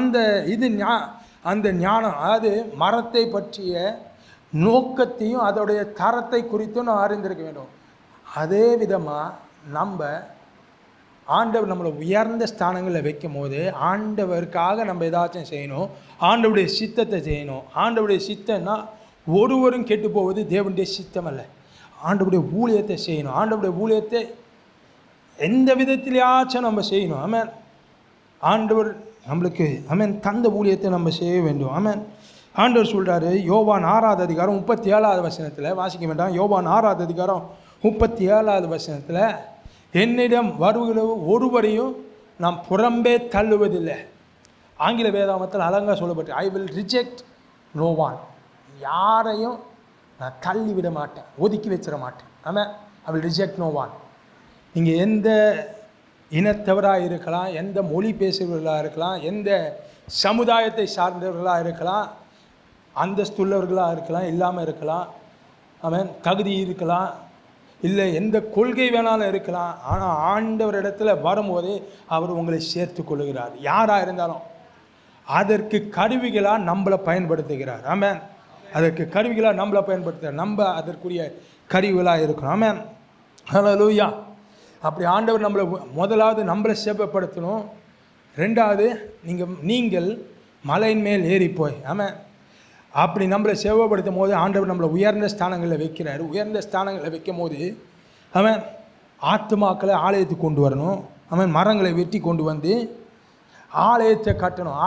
[SPEAKER 3] அந்த ஞானம், அதாவது மரத்தை பற்றிய நோக்கத்தையும் அதோடைய தரத்தை குறித்தும் நாம் அறிந்திருக்க வேண்டும். அதே விதமாக நம்ம ஆண்டவர் நம்மளை உயர்ந்த ஸ்தானங்களில் வைக்கும் போது ஆண்டவருக்காக நம்ம ஏதாச்சும் செய்யணும், ஆண்டவருடைய சித்தத்தை செய்யணும். ஆண்டவருடைய சித்தம்னா ஒருவரும் கெட்டு போவது தேவனுடைய சித்தம் அல்ல. ஆண்டவருடைய ஊழியத்தை செய்யணும். ஆண்டவருடைய ஊழியத்தை எந்த விதத்திலேயாச்சும் நம்ம செய்யணும். ஆமென். ஆண்டவர் நம்மளுக்கு தந்த ஊழியத்தை நம்ம செய்ய வேண்டும். ஆமென். ஆண்டவர் சொல்கிறாரு யோவான் 6வது அதிகாரம் 37வது வசனத்தில், வாசிக்க வேண்டாம், யோவான் 6வது அதிகாரம் 37வது வசனத்தில், என்னிடம் வருகிற ஒருவரையும் நாம் புறம்பே தள்ளுவதில்லை. ஆங்கில வேதாகமத்தில் அழகாக சொல்லப்பட்டு, I will reject no one, யாரையும் நான் தள்ளி விட மாட்டேன், ஒதுக்கி வச்சிட மாட்டேன். ஆமாம், I will reject no one. நீங்கள் எந்த இனத்தவராக இருக்கலாம், எந்த மொழி பேசுகிறவர்களாக இருக்கலாம், எந்த சமுதாயத்தை சார்ந்தவர்களாக இருக்கலாம், அந்தஸ்துள்ளவர்களாக இருக்கலாம், இல்லாமல் இருக்கலாம், ஆமென், தகுதி இருக்கலாம், இல்லை எந்த கொள்கை வேணாலும் இருக்கலாம். ஆனால் ஆண்டவரிடத்துல வரும்போது அவர் உங்களை சேர்த்து கொள்கிறார். யாராக இருந்தாலும் அதற்கு கருவிகளாக நம்மளை பயன்படுத்துகிறார். ஆமென். அதற்கு கருவிகளாக நம்மளை பயன்படுத்துகிறார். நம்ம அதற்குரிய கருவிகளாக இருக்கணும். ஆமென். ஹல்லேலூயா. அப்படி ஆண்டவர் நம்மளை முதலாவது நம்மளை சேவைப்படுத்தணும். ரெண்டாவது நீங்கள் மலையின் மேல் ஏறி போய், ஆமென், அப்படி நம்மளை சேவைப்படுத்தும் போது ஆண்டவர் நம்மளை உயர்ந்த ஸ்தானங்களில் வைக்கிறார். உயர்ந்த ஸ்தானங்களில் வைக்கும் போது அவன் ஆத்துமாக்களை ஆலயத்துக்கு கொண்டு வரணும். அவன் மரங்களை வெட்டி கொண்டு வந்து ஆலயத்தை கட்டணும்.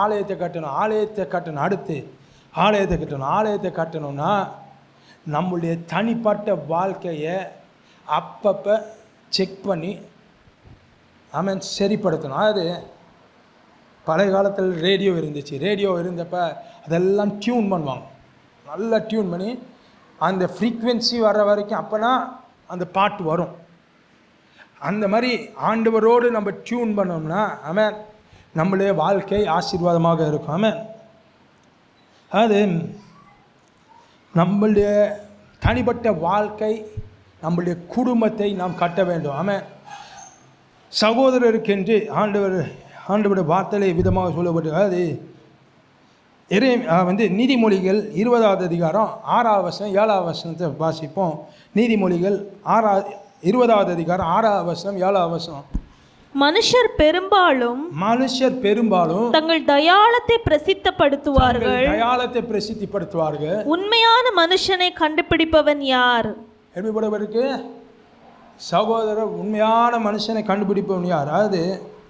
[SPEAKER 3] அடுத்து ஆலயத்தை கட்டணும்னா நம்மளுடைய தனிப்பட்ட வாழ்க்கையை அப்பப்போ செக் பண்ணி அவன் சரிப்படுத்தணும். அது பழைய காலத்தில் ரேடியோ இருந்துச்சு. ரேடியோ இருந்தப்போ அதெல்லாம் டியூன் பண்ணுவாங்க. நல்லா டியூன் பண்ணி அந்த ஃப்ரீக்வென்சி வர்ற வரைக்கும் அப்போனா அந்த பாட்டு வரும். அந்த மாதிரி ஆண்டவரோடு நம்ம டியூன் பண்ணோம்னா ஆமென், நம்மளுடைய வாழ்க்கை ஆசீர்வாதமாக இருக்கும். ஆமென். அது நம்மளுடைய தனிப்பட்ட வாழ்க்கை, நம்மளுடைய குடும்பத்தை நாம் கட்ட வேண்டும். ஆமென். சகோதரருக்கென்று ஆண்டவருடைய வார்த்தையை விதமாக சொல்லப்பட்டு, அது நீதிமொழிகள் 20வது அதிகாரம் 6வது வசனம் 7வது வசனத்தை வாசிப்போம். நீதிமொழிகள் 20வது அதிகாரம் 6வது வசனம் 7வது வசனம்.
[SPEAKER 4] மனுஷர் பெரும்பாலும் தங்கள் தயாளத்தை பிரசித்தப்படுத்துவார்கள். உண்மையான மனுஷனை கண்டுபிடிப்பவன் யார்?
[SPEAKER 3] எப்படிப்பட்டவருக்கு சகோதரர், உண்மையான மனுஷனை கண்டுபிடிப்பவன் யார்? அதாவது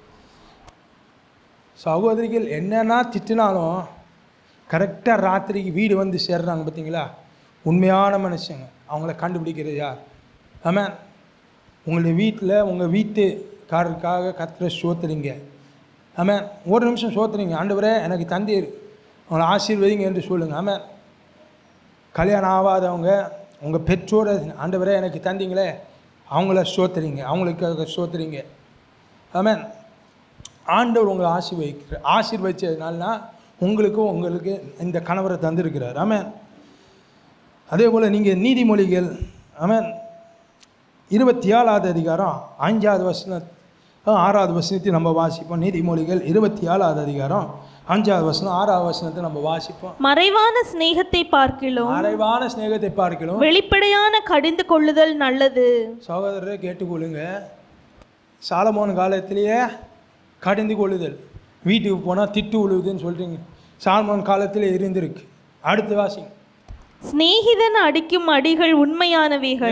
[SPEAKER 3] சகோதரிகள் என்னன்னா திட்டினாலும் கரெக்டாக ராத்திரிக்கு வீடு வந்து சேர்றாங்க பார்த்தீங்களா, உண்மையான மனுஷங்க. அவங்கள கண்டுபிடிக்கிறது யார்? ஆமென். உங்களுடைய வீட்டில் உங்கள் வீட்டுக்காரருக்காக கர்த்தரை சோத்துறீங்க. ஆமென். ஒரு நிமிஷம் சோத்துறீங்க. ஆண்டவரே எனக்கு தந்தீர், அவங்கள ஆசீர்வதிங்க என்று சொல்லுங்கள். ஆமென். கல்யாணம் ஆகாதவங்க உங்கள் பெற்றோரை ஆண்டவரே எனக்கு தந்தீங்களே, அவங்கள சோத்துறீங்க, அவங்களுக்காக சோத்துறீங்க. ஆமென். ஆண்டவர் உங்களை ஆசீர்வதிச்சதுனால்னா உங்களுக்கு இந்த கணவரை தந்திருக்கிறார். ஆமென். அதே போல் நீங்கள் நீதிமொழிகள் ஆமென் 27வது அதிகாரம் 5வது வசனம் 6வது வசனத்தை நம்ம வாசிப்போம். நீதிமொழிகள் 27வது அதிகாரம் 5வது வசனம் 6வது வசனத்தை நம்ம வாசிப்போம்.
[SPEAKER 4] மறைவான சிநேகத்தை பார்க்கிலும் வெளிப்படையான கடிந்து கொள்ளுதல் நல்லது.
[SPEAKER 3] சகோதரரை கேட்டுக்கொள்ளுங்க. சாலமோன் காலத்திலேயே கடிந்து கொள்ளுதல், வீட்டுக்கு போனால் திட்டு விழுவுதுன்னு சொல்கிறீங்க, சாலமோன் காலத்தில் இருந்திருக்கு. அடுத்து வாசிங்க.
[SPEAKER 4] சிநேகிதன் அடிக்கும் அடிகள் உண்மையானவைகள்.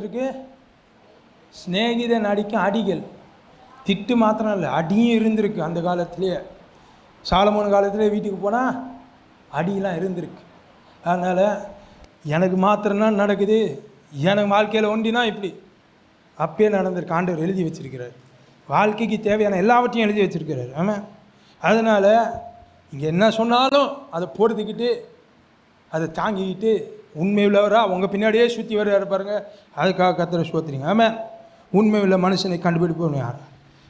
[SPEAKER 3] சிநேகிதன் அடிக்கும் அடிகள், திட்டு மாத்திரம் இல்லை, அடியும் இருந்திருக்கு அந்த காலத்திலேயே. சாலமோன் காலத்திலே வீட்டுக்கு போனால் அடியெலாம் இருந்திருக்கு. அதனால் எனக்கு மாத்திரம்தான் நடக்குது, எனக்கு வாழ்க்கையில் ஒண்டினா இப்படி அப்பயே நடந்திருக்கு. ஆண்டவர் எழுதி வச்சிருக்கிறார், வாழ்க்கைக்கு தேவையான எல்லாவற்றையும் எழுதி வச்சிருக்கிறார். ஆமாம். அதனால் இங்கே என்ன சொன்னாலும் அதை பொறுத்துக்கிட்டு அதை தாங்கிக்கிட்டு உண்மை உள்ளவராக உங்கள் பின்னாடியே சுற்றி வர பாருங்க, அதுக்காக கர்த்தரை சோத்துறீங்க. ஆமாம். உண்மை உள்ள மனுஷனை கண்டுபிடிப்பவன் யார்?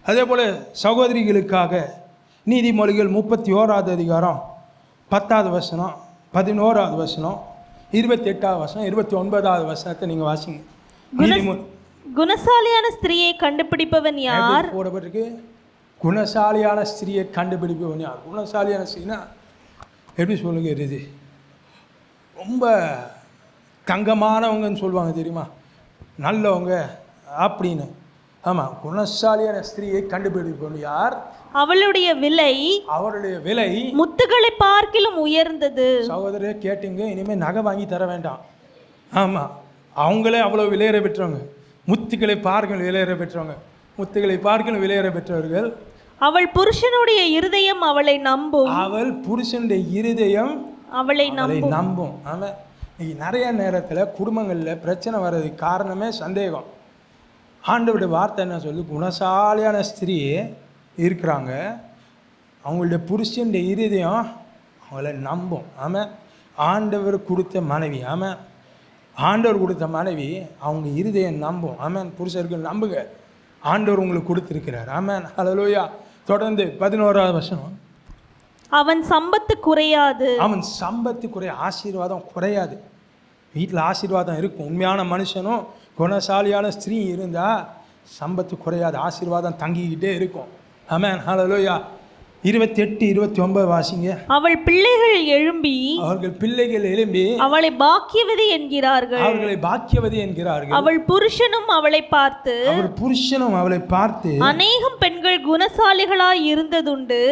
[SPEAKER 3] அதே போல் சகோதரிகளுக்காக நீதிமொழிகள் 31வது அதிகாரம் 10வது வசனம், 11வது வசனம், 28வது வசனம், 29வது வசனத்தை நீங்கள் வாசிங்க.
[SPEAKER 4] குணசாலியான ஸ்திரியை கண்டுபிடிப்பவன் யார்?
[SPEAKER 3] போடப்பட்டிருக்கு, குணசாலியான ஸ்திரியை கண்டுபிடிப்பவன் யார்? குணசாலியான ஸ்திரீனா எப்படி சொல்லுகிறது? ரொம்ப தங்கமானவங்கன்னு சொல்லுவாங்க தெரியுமா, நல்லவங்க அப்படின்னு. ஆமாம், குணசாலியான ஸ்திரியை கண்டுபிடிப்பவன் யார்? அவளுடைய விலை
[SPEAKER 4] முத்துகளை பார்க்கிலும் உயர்ந்தது.
[SPEAKER 3] சகோதரரே கேட்டீங்க, இனிமேல் நகை வாங்கி தர வேண்டாம். ஆமாம், அவங்களே அவ்வளோ விலையேற பெற்றவங்க. முத்துக்களை பார்க்கணும் விலையேற பெற்றவங்க, முத்துக்களை பார்க்கணும் விலையேற பெற்றவர்கள்.
[SPEAKER 4] அவள் புருஷனுடைய இருதயம் அவளை நம்பும்.
[SPEAKER 3] அவள் புருஷனுடைய இருதயம் அவளை நம்பும். ஆமாம், இன்னைக்கு நிறைய நேரத்தில் குடும்பங்களில் பிரச்சனை வர்றதுக்கு காரணமே சந்தேகம். ஆண்டவருடைய வார்த்தை என்ன சொல்லி, குணசாலியான ஸ்திரீ இருக்கிறாங்க, அவங்களுடைய புருஷனுடைய இருதயம் அவளை நம்பும். ஆமாம், ஆண்டவர் கொடுத்த மனைவி. ஆமாம், ஆண்டவர் கொடுத்த மனைவி அவங்க இருதயம் நம்பும். ஆமாம், புருஷர்கள் நம்புங்க, ஆண்டவர் உங்களுக்கு கொடுத்துருக்கிறார். ஆமாம், ஹல்லேலூயா. தொடர்ந்து 11வது வசனம்,
[SPEAKER 4] அவன் சம்பத்து குறையாது.
[SPEAKER 3] அவன் சம்பத்து ஆசீர்வாதம் குறையாது. வீட்டில் ஆசீர்வாதம் இருக்கும். உண்மையான மனுஷனும் குணசாலியான ஸ்திரீ இருந்தால் சம்பத்து குறையாது, ஆசீர்வாதம் தங்கிக்கிட்டே இருக்கும். ஆமென், ஹல்லேலூயா. 28, 29 வாசிங்க.
[SPEAKER 4] அவள் பிள்ளைகள் எழும்பி அவளை பாக்கியவதி என்கிறார்கள். அவள் புருஷனும் அவளை பார்த்து அநேகம் பெண்கள் குணசாலிகளாய் இருந்ததுண்டு.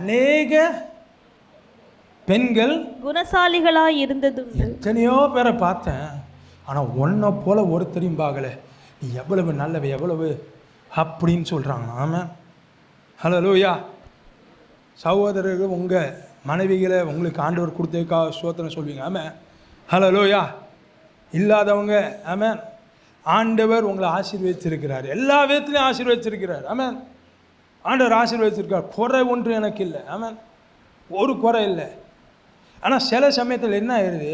[SPEAKER 3] எத்தனையோ பேரை பார்த்தேன், ஆனால் ஒன்றை போல ஒருத்தரையும் பார்க்கல. நீ எவ்வளவு நல்லவ, எவ்வளவு அப்படின்னு சொல்கிறாங்க. ஆமாம், ஹல்லேலூயா. சகோதரர்கள், உங்கள் மனைவிகளை உங்களுக்கு ஆண்டவர் கொடுத்ததுக்காக ஸ்தோத்திரம் சொல்வீங்க. ஆமாம், ஹல்லேலூயா. இல்லாதவங்க, ஆமாம், ஆண்டவர் உங்களை ஆசீர்வதிச்சிருக்கிறார், எல்லா விதத்துலையும் ஆசீர்வதிச்சிருக்கிறார். ஆமாம், ஆண்டவர் ஆசீர்வதிச்சிருக்கார். குறை ஒன்று எனக்கு இல்லை. ஆமாம், ஒரு குறை இல்லை. ஆனால் சில சமயத்தில் என்ன ஆயிடுது,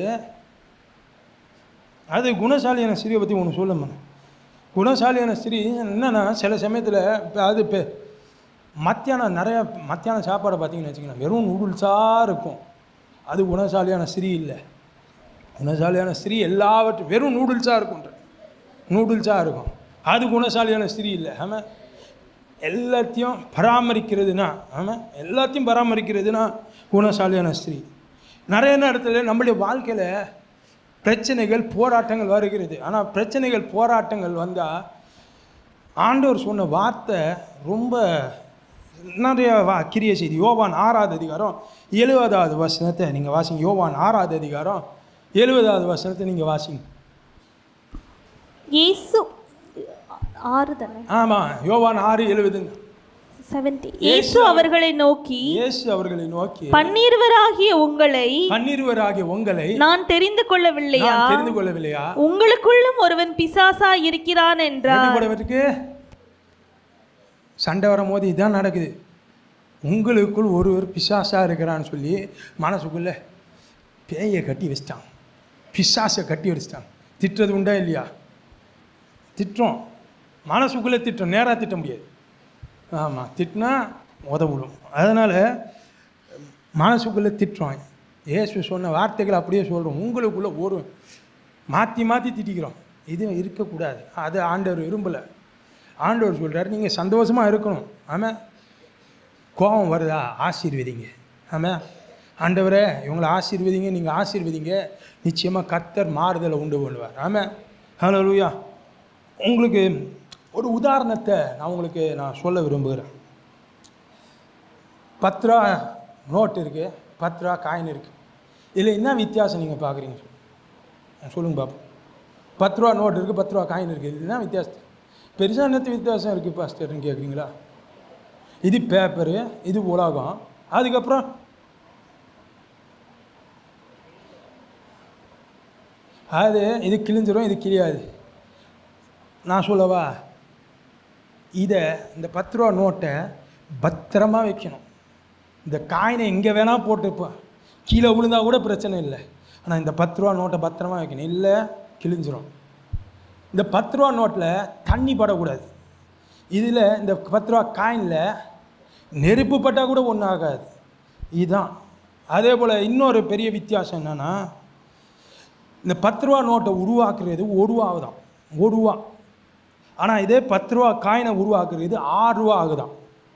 [SPEAKER 3] அது குணசாலியான ஸ்திரியை பற்றி ஒன்று சொல்லணும். குணசாலியான ஸ்திரீ என்னென்னா, சில சமயத்தில் இப்போ அது இப்போ மத்தியானம் சாப்பாடை பார்த்தீங்கன்னு வச்சுக்கோங்களேன், வெறும் நூடுல்ஸாக இருக்கும். அது குணசாலியான ஸ்திரீ இல்லை. குணசாலியான ஸ்திரீ எல்லாவற்றும் வெறும் நூடுல்ஸாக இருக்கும். அது குணசாலியான ஸ்திரீ இல்லை. ஆமாம், எல்லாத்தையும் பராமரிக்கிறதுனா குணசாலியான ஸ்திரீ. நிறைய நேரத்தில் நம்முடைய வாழ்க்கையில் பிரச்சனைகள், போராட்டங்கள் வருகிறது. ஆனால் பிரச்சனைகள், போராட்டங்கள் வந்தால் ஆண்டவர் சொன்ன வார்த்தை ரொம்ப நிறைய கிரிய செய்தி. யோவான் 6வது அதிகாரம் 70வது வசனத்தை நீங்கள் வாசிங்க. யோவான் 6வது அதிகாரம் 70வது வசனத்தை நீங்கள் வாசிங்க. ஆமாம், யோவான் 6:70.
[SPEAKER 4] இயேசு அவர்களை நோக்கி பன்னிருவராகிய உங்களை நான் தெரிந்து கொள்ளவில்லையா? உங்களுக்குள்ளும் ஒருவன் பிசாசா இருக்கிறான் என்றார்.
[SPEAKER 3] சண்டை வரும்போது இதான் நடக்குது. உங்களுக்குள் ஒருவர் பிசாசா இருக்கிறான்னு சொல்லி மனசுக்குள்ள பேயை கட்டி வச்சிட்டாங்க, பிசாசை கட்டி வச்சிட்டாங்க. திட்டுறது உண்டா இல்லையா? திட்டுறோம், மனசுக்குள்ளே திட்டுறோம், நேராக திட்ட முடியாது. ஆமாம், திட்டினா உதவிடும். அதனால் மனசுக்குள்ளே திட்டுறோம். இயேசு சொன்ன வார்த்தைகளை அப்படியே சொல்கிறோம். உங்களுக்குள்ளே ஒரு மாற்றி திட்டிக்கிறோம். இது இருக்கக்கூடாது. அது ஆண்டவர் விரும்பலை. ஆண்டவர் சொல்கிறார், நீங்கள் சந்தோஷமாக இருக்கணும். ஆமாம், கோபம் வருதா, ஆசீர்வதிங்க. ஆமாம், ஆண்டவரே இவங்களை ஆசீர்வதிங்க, நீங்கள் ஆசீர்வதிங்க, நிச்சயமாக கர்த்தர் மாறுதலை உண்டு பண்ணுவார். ஆமாம், ஹல்லேலூயா. உங்களுக்கு ஒரு உதாரணத்தை நான் சொல்ல விரும்புகிறேன். 10 ரூபா நோட்டு இருக்குது, 10 ரூபா காயின் இருக்குது. இதில் என்ன வித்தியாசம் நீங்கள் பார்க்குறீங்க சொல்லுங்கள் பாப்போம். 10 ரூபா நோட்டு இருக்குது, 10 ரூபா காயின் இருக்குது. இது என்ன வித்தியாசம்? பெருசாக என்னத்து வித்தியாசம் இருக்குது பாஸ்டர்னு கேட்குறீங்களா? இது பேப்பரு, இது உலகம். அதுக்கப்புறம் இது கிழிஞ்சிடும், இது கிழியாது. நான் சொல்லவா, இந்த 10 ரூபா நோட்டை பத்திரமாக வைக்கணும். இந்த காயினை எங்கே வேணால் போட்டுப்போம், கீழே விழுந்தால் கூட பிரச்சனை இல்லை. ஆனால் இந்த 10 ரூபா நோட்டை பத்திரமாக வைக்கணும், இல்லை கிழிஞ்சிரும். இந்த 10 ரூபா நோட்டில் தண்ணி படக்கூடாது. இதில் இந்த 10 ரூபா காயினில் நெருப்பு பட்டால் கூட ஒன்றும் ஆகாது. இதுதான். அதே போல் இன்னொரு பெரிய வித்தியாசம் என்னென்னா, இந்த 10 ரூபா நோட்டை உருவாக்குறது 1 ரூபாவுதான், 1 ரூபா. ஆனால் இதே 10 ரூபா காயினை உருவாக்குறது 6 ரூபா ஆகுதான்.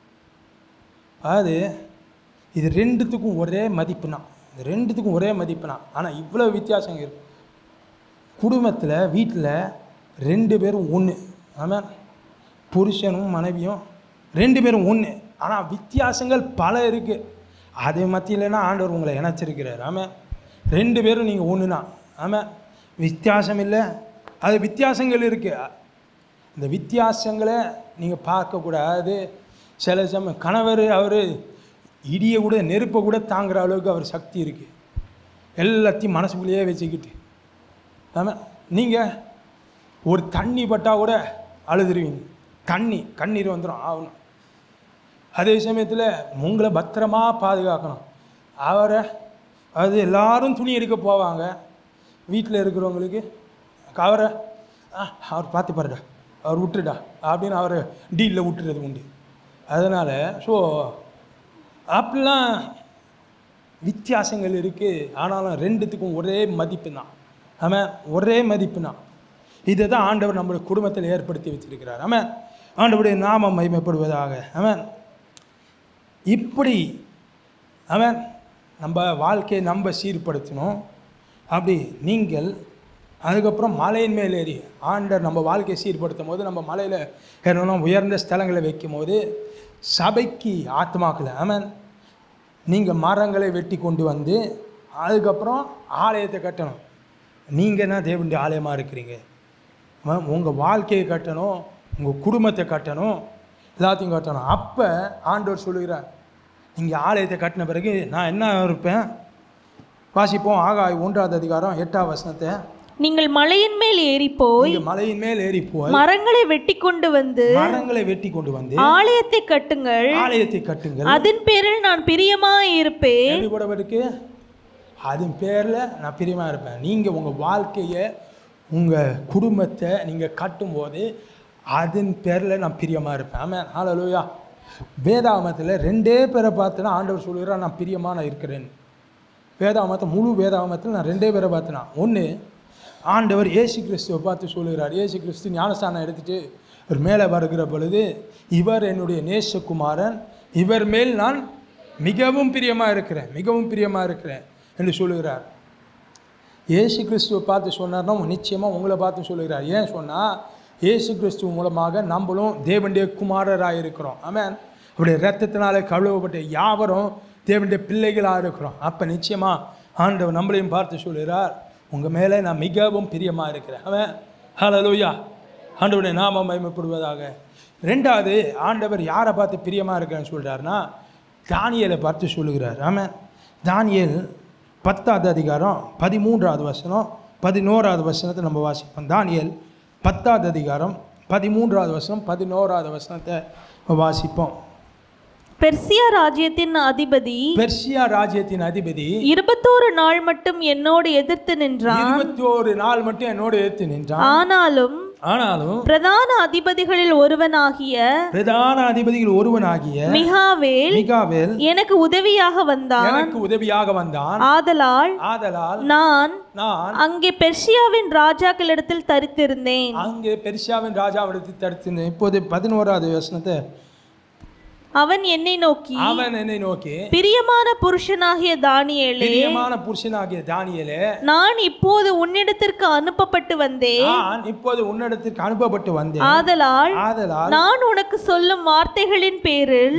[SPEAKER 3] அதாவது இது ரெண்டுத்துக்கும் ஒரே மதிப்புனா, இது ரெண்டுத்துக்கும் ஒரே மதிப்புனா. ஆனால் இவ்வளோ வித்தியாசம் இருக்குது. குடும்பத்தில் வீட்டில் 2 பேரும் ஒன்று. ஆமாம், புருஷனும் மனைவியும் 2 பேரும் ஒன்று. ஆனால் வித்தியாசங்கள் பல இருக்குது. அது மத்தியிலனா ஆண்டவர் உங்களை இணைச்சிருக்கிறார். ஆமாம், 2 பேரும் நீங்கள் ஒன்றுனா. ஆமாம், வித்தியாசம் இல்லை, அது வித்தியாசங்கள் இருக்குது. இந்த வித்தியாசங்களை நீங்கள் பார்க்கக்கூடாது. சில சமயம் கணவர் அவர் இடியை கூட நெருப்பை கூட தாங்குகிற அளவுக்கு அவர் சக்தி இருக்குது. எல்லாத்தையும் மனசுக்குள்ளேயே வச்சுக்கிட்டு. ஆமாம், நீங்கள் ஒரு தண்ணி பட்டால் கூட அழுதுருவீங்க. கண்ணீர் வந்துடும் ஆகணும். அதே சமயத்தில் உங்களை பத்திரமாக பாதுகாக்கணும். அவரை அது எல்லாரும் துணி எடுக்க போவாங்க. வீட்டில் இருக்கிறவங்களுக்கு அவரை அவர் பார்த்து பாருடா, அவர் விட்டுடா அப்படின்னு அவரை டீலில் விட்டுறது உண்டு. அதனால் ஸோ அப்படிலாம் வித்தியாசங்கள் இருக்குது. ஆனாலும் ரெண்டுத்துக்கும் ஒரே மதிப்பு தான். ஆமாம், ஒரே மதிப்பு தான். இதை தான் ஆண்டவர் நம்மளுடைய குடும்பத்தில் ஏற்படுத்தி வச்சிருக்கிறார். ஆமாம், ஆண்டவருடைய நாமம் மகிமைப்படுவதாக. ஆமாம், இப்படி ஆமாம் நம்ம வாழ்க்கையை நம்ம சீர்படுத்தணும். அப்படி நீங்கள் அதுக்கப்புறம் மலையின் மேல் ஏறி ஆண்டவர் நம்ம வாழ்க்கையை சீர்படுத்தும் போது, நம்ம மலையில் ஏறணும், உயர்ந்த ஸ்தலங்களை வைக்கும் போது சபைக்கு ஆத்மாக்களை ஆமாம் நீங்கள் மரங்களை வெட்டி கொண்டு வந்து அதுக்கப்புறம் ஆலயத்தை கட்டணும். நீங்கள் தான் தேவனுடைய ஆலயமாக இருக்கிறீங்க. உங்கள் வாழ்க்கையை கட்டணும், உங்கள் குடும்பத்தை கட்டணும், எல்லாத்தையும் கட்டணும். அப்போ ஆண்டவர் சொல்லுகிறார், நீங்கள் ஆலயத்தை கட்டின பிறகு நான் என்ன இருப்பேன். வாசிப்போம் ஆகாய் 1ஆம் அதிகாரம் 8ஆம் வசனத்தை.
[SPEAKER 4] நீங்கள் மலையின் மேல் ஏறி போய் மரங்களை வெட்டி கொண்டு வந்து ஆலயத்தை கட்டுங்கள். அதன் பேரில் நான் பிரியமாய் இருப்பேன்.
[SPEAKER 3] அதன் பேரில் நான் பிரியமாக இருப்பேன். நீங்கள் உங்கள் வாழ்க்கையை உங்கள் குடும்பத்தை நீங்கள் கட்டும்போது அதன் பேரில் நான் பிரியமாக இருப்பேன். ஆமாம், ஹல்லேலூயா. வேதாகமத்தில் 2 பேரை பார்த்துனா ஆண்டவர் சொல்லுகிறார் நான் பிரியமாக இருக்கிறேன். வேதாகமத்தில் முழு வேதாகமத்தில் நான் 2 பேரை பார்த்தேனா. ஒன்று ஆண்டவர் இயேசு கிறிஸ்துவை பார்த்து சொல்லுகிறார். இயேசு கிறிஸ்து ஞானஸ்தானம் எடுத்துகிட்டு ஒரு மேலே வருகிற பொழுது, இவர் என்னுடைய நேசகுமாரன், இவர் மேல் நான் மிகவும் பிரியமாக இருக்கிறேன் என்று சொல்லுகிறார். இயேசு கிறிஸ்துவை பார்த்து சொன்னார்னா நிச்சயமாக உங்களை பார்த்து சொல்லுகிறார். ஏன் சொன்னால், இயேசு கிறிஸ்துவ மூலமாக நம்மளும் தேவனுடைய குமாரராக இருக்கிறோம். ஆமென். அவருடைய இரத்தத்தினாலே கழுவப்பட்ட யாவரும் தேவனுடைய பிள்ளைகளாக இருக்கிறோம். அப்போ நிச்சயமாக ஆண்டவர் நம்மளையும் பார்த்து சொல்லுகிறார், உங்கள் மேலே நான் மிகவும் பிரியமாக இருக்கிறேன். ஆமென், ஹல்லேலூயா. ஆண்டவருடைய நாமம் மகிமைப்படுவதாக. 2வது ஆண்டவர் யாரை பார்த்து பிரியமாக இருக்கிறேன்னு சொல்கிறார்னா, தானியேலை பார்த்து சொல்லுகிறார். ஆமென். தானியேல் 10ஆம் அதிகாரம் 13ஆவது வசனம் 11ஆவது வசனத்தை நம்ம வாசிப்போம். தானியேல் 10ஆம் அதிகாரம் 13ஆவது வசனம் 11ஆவது வசனத்தை வாசிப்போம்.
[SPEAKER 4] பெர்சியா ராஜ்யத்தின் அதிபதி 21 நாள் மட்டும் என்னோடு எதிர்த்து நின்றான். ஆனாலும் பிரதான அதிபதிகளில் ஒருவனாகிய மிகாவேல் எனக்கு உதவியாக வந்தான். ஆதலால் நான் அங்கே பெர்சியாவின் ராஜாக்களிடத்தில் தரித்திருந்தேன்.
[SPEAKER 3] இப்போது 11ஆவது வசனத்தை.
[SPEAKER 4] அவன் என்னை நோக்கி பிரியமான புருஷனாகிய தானியேலே, நான் இப்போது உன்னிடத்திற்கு அனுப்பப்பட்டு வந்தேன். ஆதலால் நான் உனக்கு சொல்லும் வார்த்தைகளின் பேரில்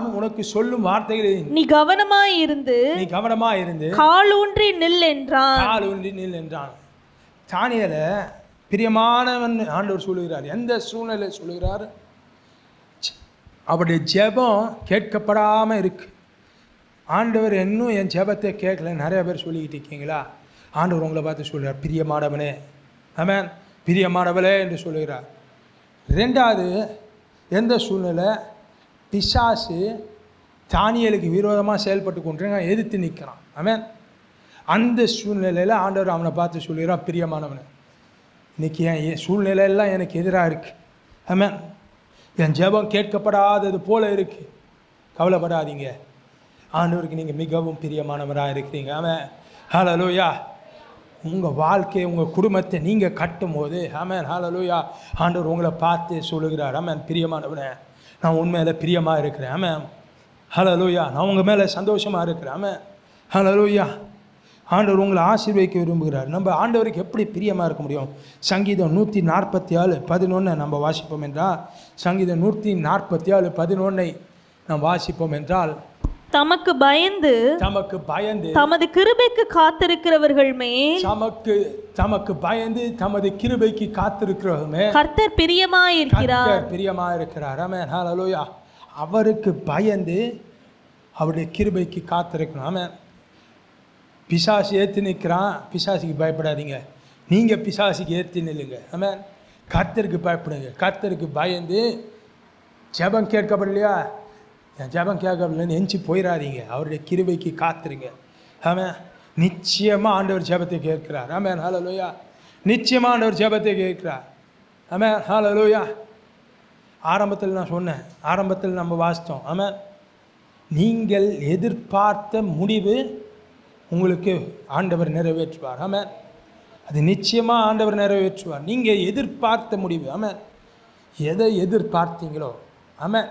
[SPEAKER 4] நீ கவனமாயிருந்து காலூன்றி நில் என்றான்.
[SPEAKER 3] தானியேலே பிரியமானவன் ஆண்டவர் சொல்லுகிறார். எந்த சூழ்நிலை சொல்லுகிறார்? அவருடைய ஜெபம் கேட்கப்படாமல் இருக்கு. ஆண்டவர் இன்னும் என் ஜெபத்தை கேட்கல. நிறைய பேர் சொல்லிக்கிட்டு இருக்கீங்களா? ஆண்டவர் உங்களை பார்த்து சொல்கிறார், பிரியமானவனே, ஆமென், பிரியமானவளே என்று சொல்லுகிறார். 2வது எந்த சூழ்நிலை? பிசாசு தானியேலுக்கு விரோதமாக செயல்பட்டு கொண்டு எதிர்த்து நிற்கிறான். ஆமென். அந்த சூழ்நிலையில் ஆண்டவர் அவனை பார்த்து சொல்லுகிறார், பிரியமானவனே, இன்றைக்கி என் சூழ்நிலையெல்லாம் எனக்கு எதிராக இருக்குது. ஆமென். என் ஜெபம் கேட்கப்படாதது போல இருக்கு. கவலைப்படாதீங்க, ஆண்டவருக்கு நீங்கள் மிகவும் பிரியமானவராக இருக்கிறீங்க. ஆமென். ஹல்லேலூயா. உங்கள் வாழ்க்கையை உங்கள் குடும்பத்தை நீங்கள் கட்டும் போது ஆமென் ஹல்லேலூயா ஆண்டவர் உங்களை பார்த்து சொல்லுகிறார், ஆமென் பிரியமானவனே நான் உன் மேலே பிரியமாக இருக்கிறேன். ஆமென் ஹல்லேலூயா. நான் உங்கள் மேலே சந்தோஷமாக இருக்கிறேன். ஆமென் ஹல்லேலூயா. ஆண்டவர் உங்களை ஆசீர்வதிக்க விரும்புகிறார். நம்ம ஆண்டவருக்கு எப்படி பிரியமாக இருக்க முடியும்? சங்கீதம் 147:11 நம்ம வாசிப்போம் என்றால், சங்கீதம் 147:11 நாம் வாசிப்போம் என்றால்,
[SPEAKER 4] தமக்கு பயந்து
[SPEAKER 3] தமது
[SPEAKER 4] கிருபைக்கு காத்திருக்கிறவர்கள் மேல்
[SPEAKER 3] தமக்கு பயந்து தமது கிருபைக்கு காத்திருக்கிறவர்கள் மேல்
[SPEAKER 4] கர்த்தர்
[SPEAKER 3] பிரியமாயிருக்கிறார். ஆமென் ஹல்லேலூயா. அவருக்கு பயந்து அவருடைய கிருபைக்கு காத்திருக்கணும். ஆமென். பிசாசு ஏற்றி நிற்கிறான், பிசாசுக்கு பயப்படாதீங்க, நீங்கள் பிசாசுக்கு ஏற்றி நில்லுங்க. ஆமென். கர்த்தருக்கு பயப்படுங்க, கர்த்தருக்கு பயந்து. ஜெபம் கேட்கப்படலையா? என் ஜெபம் கேட்கப்படலன்னு எஞ்சி போயிடாதீங்க, அவருடைய கிருபைக்கு காத்துருங்க. ஆமென். நிச்சயமாக ஆண்டவர் ஜெபத்தை கேட்கிறார். ஆமென் ஹல்லேலூயா. நிச்சயமாக ஆண்டவர் ஜெபத்தை கேட்கிறார். ஆமென் ஹல்லேலூயா. ஆரம்பத்தில் நான் சொன்னேன், ஆரம்பத்தில் நம்ம வாசித்தோம். ஆமென். நீங்கள் எதிர்பார்த்த முடிவு உங்களுக்கு ஆண்டவர் நிறைவேற்றுவார். ஆமென். அது நிச்சயமாக ஆண்டவர் நிறைவேற்றுவார். நீங்கள் எதிர்பார்த்த முடிவு. ஆமென். எதை எதிர்பார்த்தீங்களோ, ஆமென்,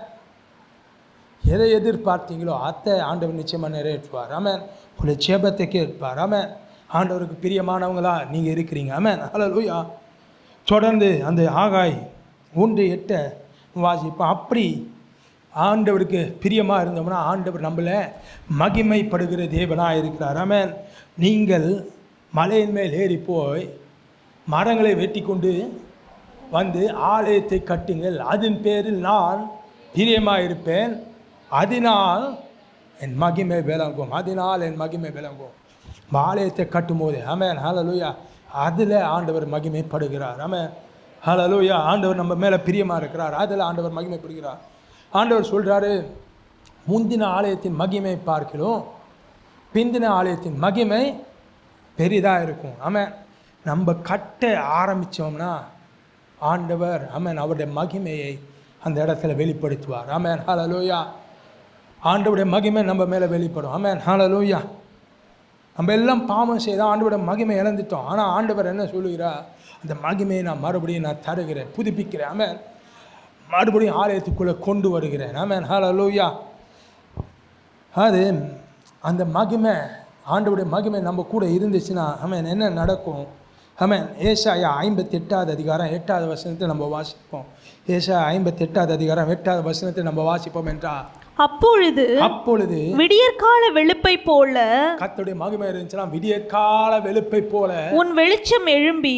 [SPEAKER 3] எதை எதிர்பார்த்தீங்களோ அதை ஆண்டவர் நிச்சயமாக நிறைவேற்றுவார். ஆமென். உங்களை ஜெபத்தை கேட்பார். ஆமென். ஆண்டவருக்கு பிரியமானவங்களா நீங்கள் இருக்கிறீங்க. ஆமென் ஹல்லேலூயா. தொடர்ந்து அந்த ஆகாய் 1:8 வாசிப்போம். அப்படி ஆண்டவருக்கு பிரியமாக இருந்தோம்னா ஆண்டவர் நம்மளை மகிமைப்படுகிற தேவனாக இருக்கிறார். ஆமென். நீங்கள் மலையின் மேல் ஏறி போய் மரங்களை வெட்டி கொண்டு வந்து ஆலயத்தை கட்டுங்கள், அதன் பேரில் நான் பிரியமாக இருப்பேன், அதனால் என் மகிமை விளங்கும், அதனால் என் மகிமை விளங்கும். ஆலயத்தை கட்டும் போது ஆமென் ஹல்லேலூயா அதில் ஆண்டவர் மகிமைப்படுகிறார். ஆமென் ஹல்லேலூயா. ஆண்டவர் நம்ம மேலே பிரியமாக இருக்கிறார், அதில் ஆண்டவர் மகிமைப்படுகிறார். ஆண்டவர் சொல்கிறாரு, முந்தின ஆலயத்தின் மகிமை பார்க்கிறோம், பிந்தின ஆலயத்தின் மகிமை பெரிதாக இருக்கும். ஆமென். நம்ம கட்ட ஆரம்பித்தோம்னா ஆண்டவர் ஆமென் அவருடைய மகிமையை அந்த இடத்துல வெளிப்படுத்துவார். ஆமென் ஹல்லேலூயா. ஆண்டவருடைய மகிமை நம்ம மேலே வெளிப்படும். ஆமென் ஹல்லேலூயா. நம்ம எல்லாம் பாவம் செய்தால் ஆண்டவருடைய மகிமை இழந்துட்டோம். ஆனால் ஆண்டவர் என்ன சொல்லுகிறார்? அந்த மகிமையை நான் மறுபடியும் நான் தருகிறேன், புதுப்பிக்கிறேன். ஆமென். மறுபடியும் ஆலயத்துக்குள்ளே கொண்டு வருகிறேன். ஆமென் ஹல்லேலூயா. அது அந்த மகிமை, ஆண்டவருடைய மகிமை நம்ம கூட இருந்துச்சுன்னா ஆமென் என்ன நடக்கும்? ஆமென். ஏசாயா 58:8 நம்ம வாசிப்போம். ஏசாயா 58:8 நம்ம வாசிப்போம் என்றால், அப்பொழுது
[SPEAKER 4] விடியற்கால வெளுப்பை போல,
[SPEAKER 3] கர்த்தருடைய மகிமை இருந்துச்சுன்னா விடியற்கால வெளுப்பை போல
[SPEAKER 4] உன் வெளிச்சம் எழும்பி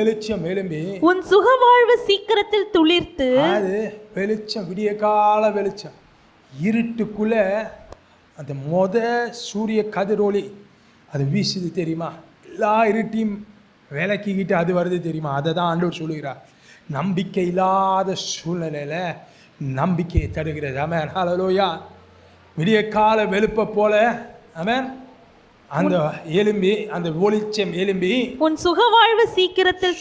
[SPEAKER 4] உன் சுகவாழ்வு சீக்கிரத்தில் துளிர்த்து.
[SPEAKER 3] அது வெளிச்சம், விடியற்கால வெளிச்சம். இருட்டுக்குள்ள அந்த சூரிய கதிரொளி அது வீசுது தெரியுமா? எல்லா இருட்டையும் விளக்கிக்கிட்டு அது வருது தெரியுமா? அதை தான் ஆண்டவர் சொல்லுகிறார். நம்பிக்கை இல்லாத சூழ்நிலையில் நம்பிக்கையை தருகிறது. ஆமென் ஹல்லேலூயா. விடியற்கால வெளுப்பை போல ஆமென் அந்த எலும்பி, அந்த வெளிச்சம் எலும்பி
[SPEAKER 4] உன் சுகவாழ்வு சீக்கிரத்தில்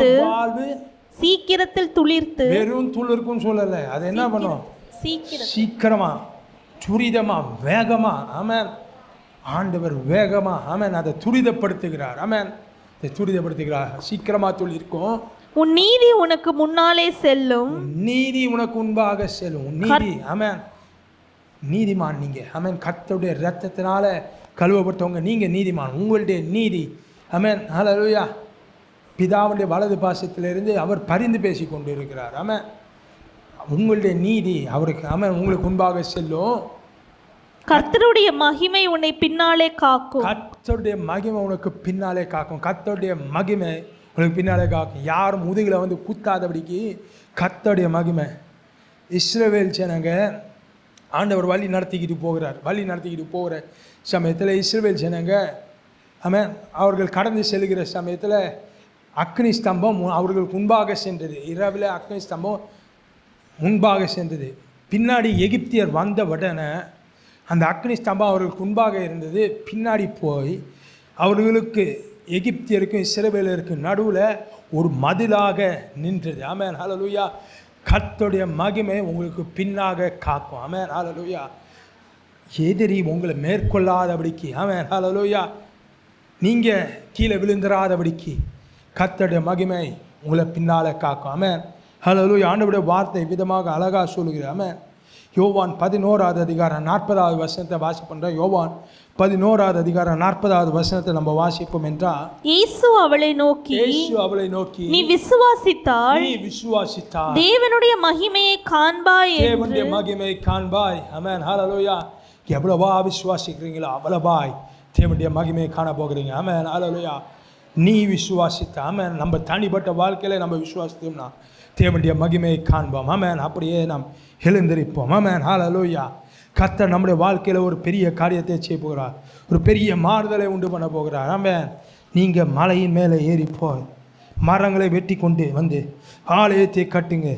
[SPEAKER 4] துளிர்த்து.
[SPEAKER 3] வெறும் துளிர்க்கும் சொல்லலை, அது என்ன பண்ணும்? சீக்கிரமா, துரிதமா, வேகமா. ஆமென். ஆண்டவர் வேகமா ஆமென் அதை துரிதப்படுத்துகிறார். ஆமென். அதை துரிதப்படுத்துகிறார். சீக்கிரமா துளிர்க்கும்.
[SPEAKER 4] உன் நீதி உனக்கு முன்னாலே செல்லும்.
[SPEAKER 3] நீதி உனக்கு முன்பாக செல்லும். நீதி ஆமென். நீதிமான் நீங்க. ஆமென். கர்த்தருடைய இரத்தத்தினால கழுவப்பட்டவங்க நீங்க நீதிமான். உங்களுடைய நீதி ஆமென் ஹல்லேலூயா பிதாவுடைய வலது பாசத்திலிருந்து அவர் பரிந்து பேசி கொண்டு இருக்கிறார். ஆமென். உங்களுடைய நீதி அவருக்கு ஆமென் உங்களுக்கு முன்பாக செல்லும்.
[SPEAKER 4] கர்த்தருடைய மகிமை உன்னை பின்னாலே காக்கும்.
[SPEAKER 3] கர்த்தருடைய மகிமை உனக்கு பின்னாலே காக்கும். கர்த்தருடைய மகிமை உனக்கு பின்னாலே காக்கும். யாரும் முதுகில் வந்து குத்தாதபடிக்கு கர்த்தருடைய மகிமை. இஸ்ரவேல் ஜனங்க ஆண்டவர் வழி நடத்திக்கிட்டு போகிற சமயத்தில் இஸ்ரவேல் ஜனங்க ஆமென் அவர்கள் கடந்து செல்கிற சமயத்தில் அக்னி ஸ்தம்பம் அவர்களுக்கு முன்பாக சென்றது. இரவில் அக்னி ஸ்தம்பம் முன்பாக சென்றது. பின்னாடி எகிப்தியர் வந்த உடனே அந்த அக்னி ஸ்தம்பம் அவர்களுக்கு முன்பாக இருந்தது. பின்னாடி போய் அவர்களுக்கு எகிப்தியருக்கும் இஸ்ரவேலருக்கும் நடுவில் ஒரு மதிலாக நின்றது. ஆமென் ஹல்லேலூயா. கர்த்தருடைய மகிமை உங்களுக்கு பின்னாக காக்கும். ஆமென். ஹல்லேலூயா. எதிரி உங்களை மேற்கொள்ளாதபடிக்கு, ஆமென், ஹல்லேலூயா, நீங்கள் கீழே விழுந்துராதபடிக்கு கர்த்தருடைய மகிமை உங்களை பின்னால் காக்கும். ஆமென், ஹல்லேலூயா. ஆண்டவருடைய வார்த்தை விதமாக அழகாக சொல்லுகிறார். ஆமென். யோவான் 11வது அதிகாரம் 40வது வசனத்தை வாசிப்போம். யோவான் 11வது அதிகாரம் 40வது வசனத்தை நம்ம வாசிப்போம் என்றால்,
[SPEAKER 4] இயேசு அவளை நோக்கி நீ விசுவாசித்தால் தேவனுடைய மகிமையை காண்பாய்.
[SPEAKER 3] தேவனுடைய மகிமையை காண்பாய். ஆமென், ஹல்லேலூயா. எவ்வளவா விசுவாசிக்கிறீங்களோ அவ்வளவாய் தேவனுடைய மகிமையை காண போகிறீங்க. ஆமென், ஹல்லேலூயா. நீ விசுவாசித்த, ஆமென், நம்ம தனிப்பட்ட வாழ்க்கையில நம்ம விசுவாசித்தோம்னா தேவனுடைய மகிமையை காண்போம். ஆமென். அப்படியே நாம் எழுந்திருப்போம். ஆமென், ஹல்லேலூயா. கர்த்தர் நம்முடைய வாழ்க்கையில் ஒரு பெரிய காரியத்தை செய்ய போகிறார். ஒரு பெரிய மாறுதலை உண்டு பண்ண போகிறார். ஆமென். நீங்கள் மலையின் மேலே ஏறி போய் மரங்களை வெட்டி கொண்டு வந்து ஆலயத்தை கட்டுங்க.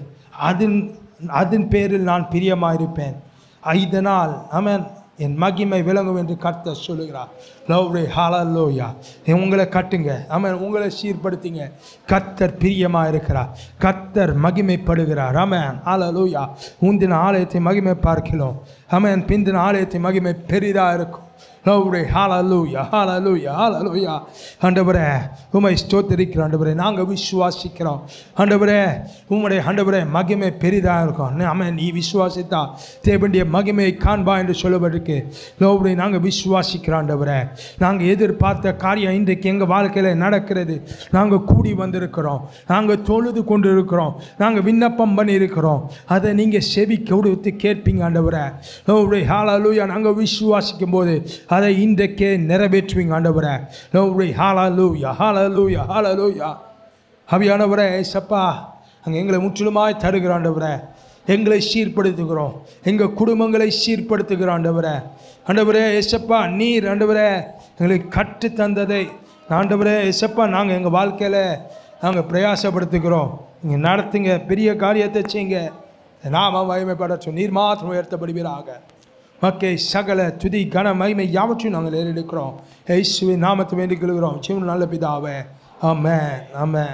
[SPEAKER 3] அதன் பேரில் நான் பிரியமாக இருப்பேன். இதனால், ஆமென், என் மகிமை விளங்கும் என்று கர்த்தர் சொல்லுகிறார். லவ்ரே ஹல்லேலூயா. உங்களை கட்டுங்க. ஆமென். உங்களை சீர்படுத்திங்க. கர்த்தர் பிரியமாக இருக்கிறார். கர்த்தர் மகிமைப்படுகிறார். ஆமென், ஹல்லேலூயா. முந்தின ஆலயத்தை மகிமை பார்க்கிறோம். ஆமென். பிந்தின ஆலயத்தை மகிமை பெரிதாக இருக்கும். லவ்ரே ஹல்லேலூயா, ஹல்லேலூயா, ஹல்லேலூயா. ஆண்டவரே உம்மை ஸ்தோத்திரிக்கிறோம். ஆண்டவரே நாங்கள் விசுவாசிக்கிறோம். ஆண்டவரே உம்முடைய ஆண்டவரே மகிமை பெரிதாக இருக்கும். ஆமென். நீ விசுவாசித்தா தேவனுடைய மகிமையை காண்பா என்று சொல்லப்பட்டிருக்கு. லவ்ரே நாங்கள் விசுவாசிக்கிறோம். ஆண்டவரே நாங்கள் எதிர்பார்த்த காரியம் இன்றைக்கு எங்கள் வாழ்க்கையில் நடக்கிறது. நாங்கள் கூடி வந்திருக்கிறோம். நாங்கள் தொழுது கொண்டு இருக்கிறோம். நாங்கள் விண்ணப்பம் பண்ணி இருக்கிறோம். அதை நீங்கள் செவி கொடுத்து கேட்பீங்க. ஆண்டவரே லவ்ரே ஹல்லேலூயா. நாங்கள் விசுவாசிக்கும் போது அதை இன்றைக்கே நிறைவேற்றுவீங்க. ஆண்டவரே லவ்ரே ஹல்லேலூயா, ஹல்லேலூயா, ஹல்லேலூயா. ஆவியானவரே ஏசப்பா, அங்கே எங்களை முற்றிலுமாய் தருகிற ஆண்டவரே, எங்களை சீர்படுத்துகிறோம். எங்கள் குடும்பங்களை சீர்படுத்துகிற ஆண்டவரே, ஆண்டவரே ஏசப்பா, நீர் ஆண்டவரே எங்களுக்கு கற்று தந்ததை ஆண்டவரே ஏசப்பா நாங்கள் எங்கள் வாழ்க்கையில் நாங்கள் பிரயாசப்படுத்துகிறோம். நீங்கள் நடத்துங்க, பெரிய காரியத்தை செய்யுங்க. நாம மகிமைப்பட நீர் மாத்திரம் உயர்த்தப்படுவீராக. மக்கள் சகல துதி கன மகிமை யாவற்றையும் நாங்கள் ஏறெடுக்கிறோம். இயேசுவின் நாமத்தை வேண்டிக் கொள்கிறோம். ஜீவன் நல்ல பிதாவே, ஆமென், ஆமென்,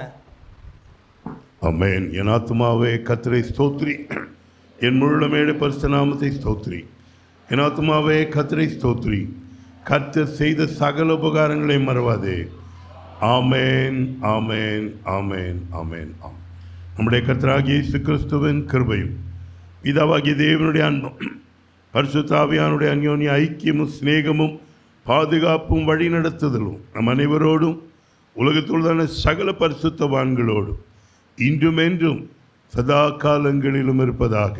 [SPEAKER 5] ஆமென். என் ஆத்துமாவே கர்த்தரை ஸ்தோத்திரி, என் முழுமையுடைய பரிசுத்த நாமத்தை ஸ்தோத்திரி. என் ஆத்துமாவே கர்த்தரை ஸ்தோத்திரி, கர்த்தர் செய்த சகல உபகாரங்களை மறவாதே. ஆமென், ஆமென், ஆமென், ஆமென். நம்முடைய கர்த்தராகிய இயேசு கிறிஸ்துவின் கிருபையும் பிதாவாகிய தேவனுடைய அன்பும் பரிசுத்த ஆவியானுடைய அந்யோன்ய ஐக்கியமும் சிநேகமும் பாதுகாப்பும் வழி நடத்துதலும் நம் அனைவரோடும் உலகத்துள்ளான சகல பரிசுத்தவான்களோடும் இன்றும் என்றும் சதா காலங்களிலும் இருப்பதாக.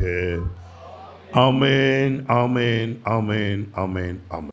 [SPEAKER 5] ஆமென், ஆமென், ஆமென், ஆமென், ஆமென்.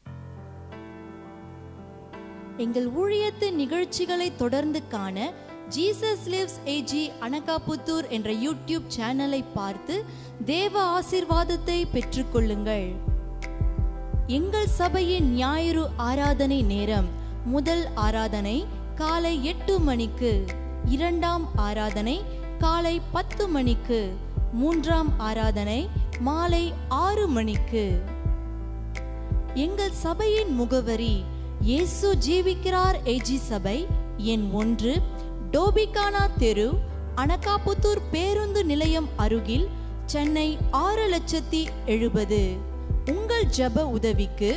[SPEAKER 1] எங்கள் ஊழியத்தின் நிகழ்ச்சிகளை தொடர்ந்து காண ஜீசஸ் லிவ்ஸ் ஏஜி அனகாபுத்தூர் என்ற யூடியூப் சேனலை பார்த்து தேவ ஆசீர்வாதத்தை பெற்றுக்கொள்ளுங்கள். எங்கள் சபையின் ஞாயிறு ஆராதனை நேரம்: முதல் ஆராதனை காலை 8 மணிக்கு, இரண்டாம் ஆராதனை காலை 10 மணிக்கு, மூன்றாம் ஆராதனை மாலை 6 மணிக்கு. எங்கள் சபையின் முகவரி: இயேசு ஜீவிக்கிறார் ஏஜி சபை, எண் 1, டோபிகானா தெரு, அனகாபுத்தூர் பேருந்து நிலையம் அருகில், சென்னை 6,70,000. உங்கள் ஜெப உதவிக்கு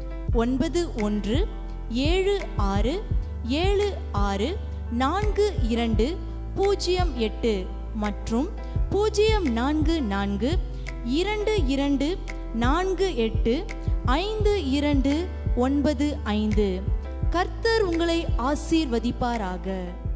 [SPEAKER 1] 9176764208 மற்றும் 04422485295. கர்த்தர் உங்களை ஆசீர்வதிப்பாராக.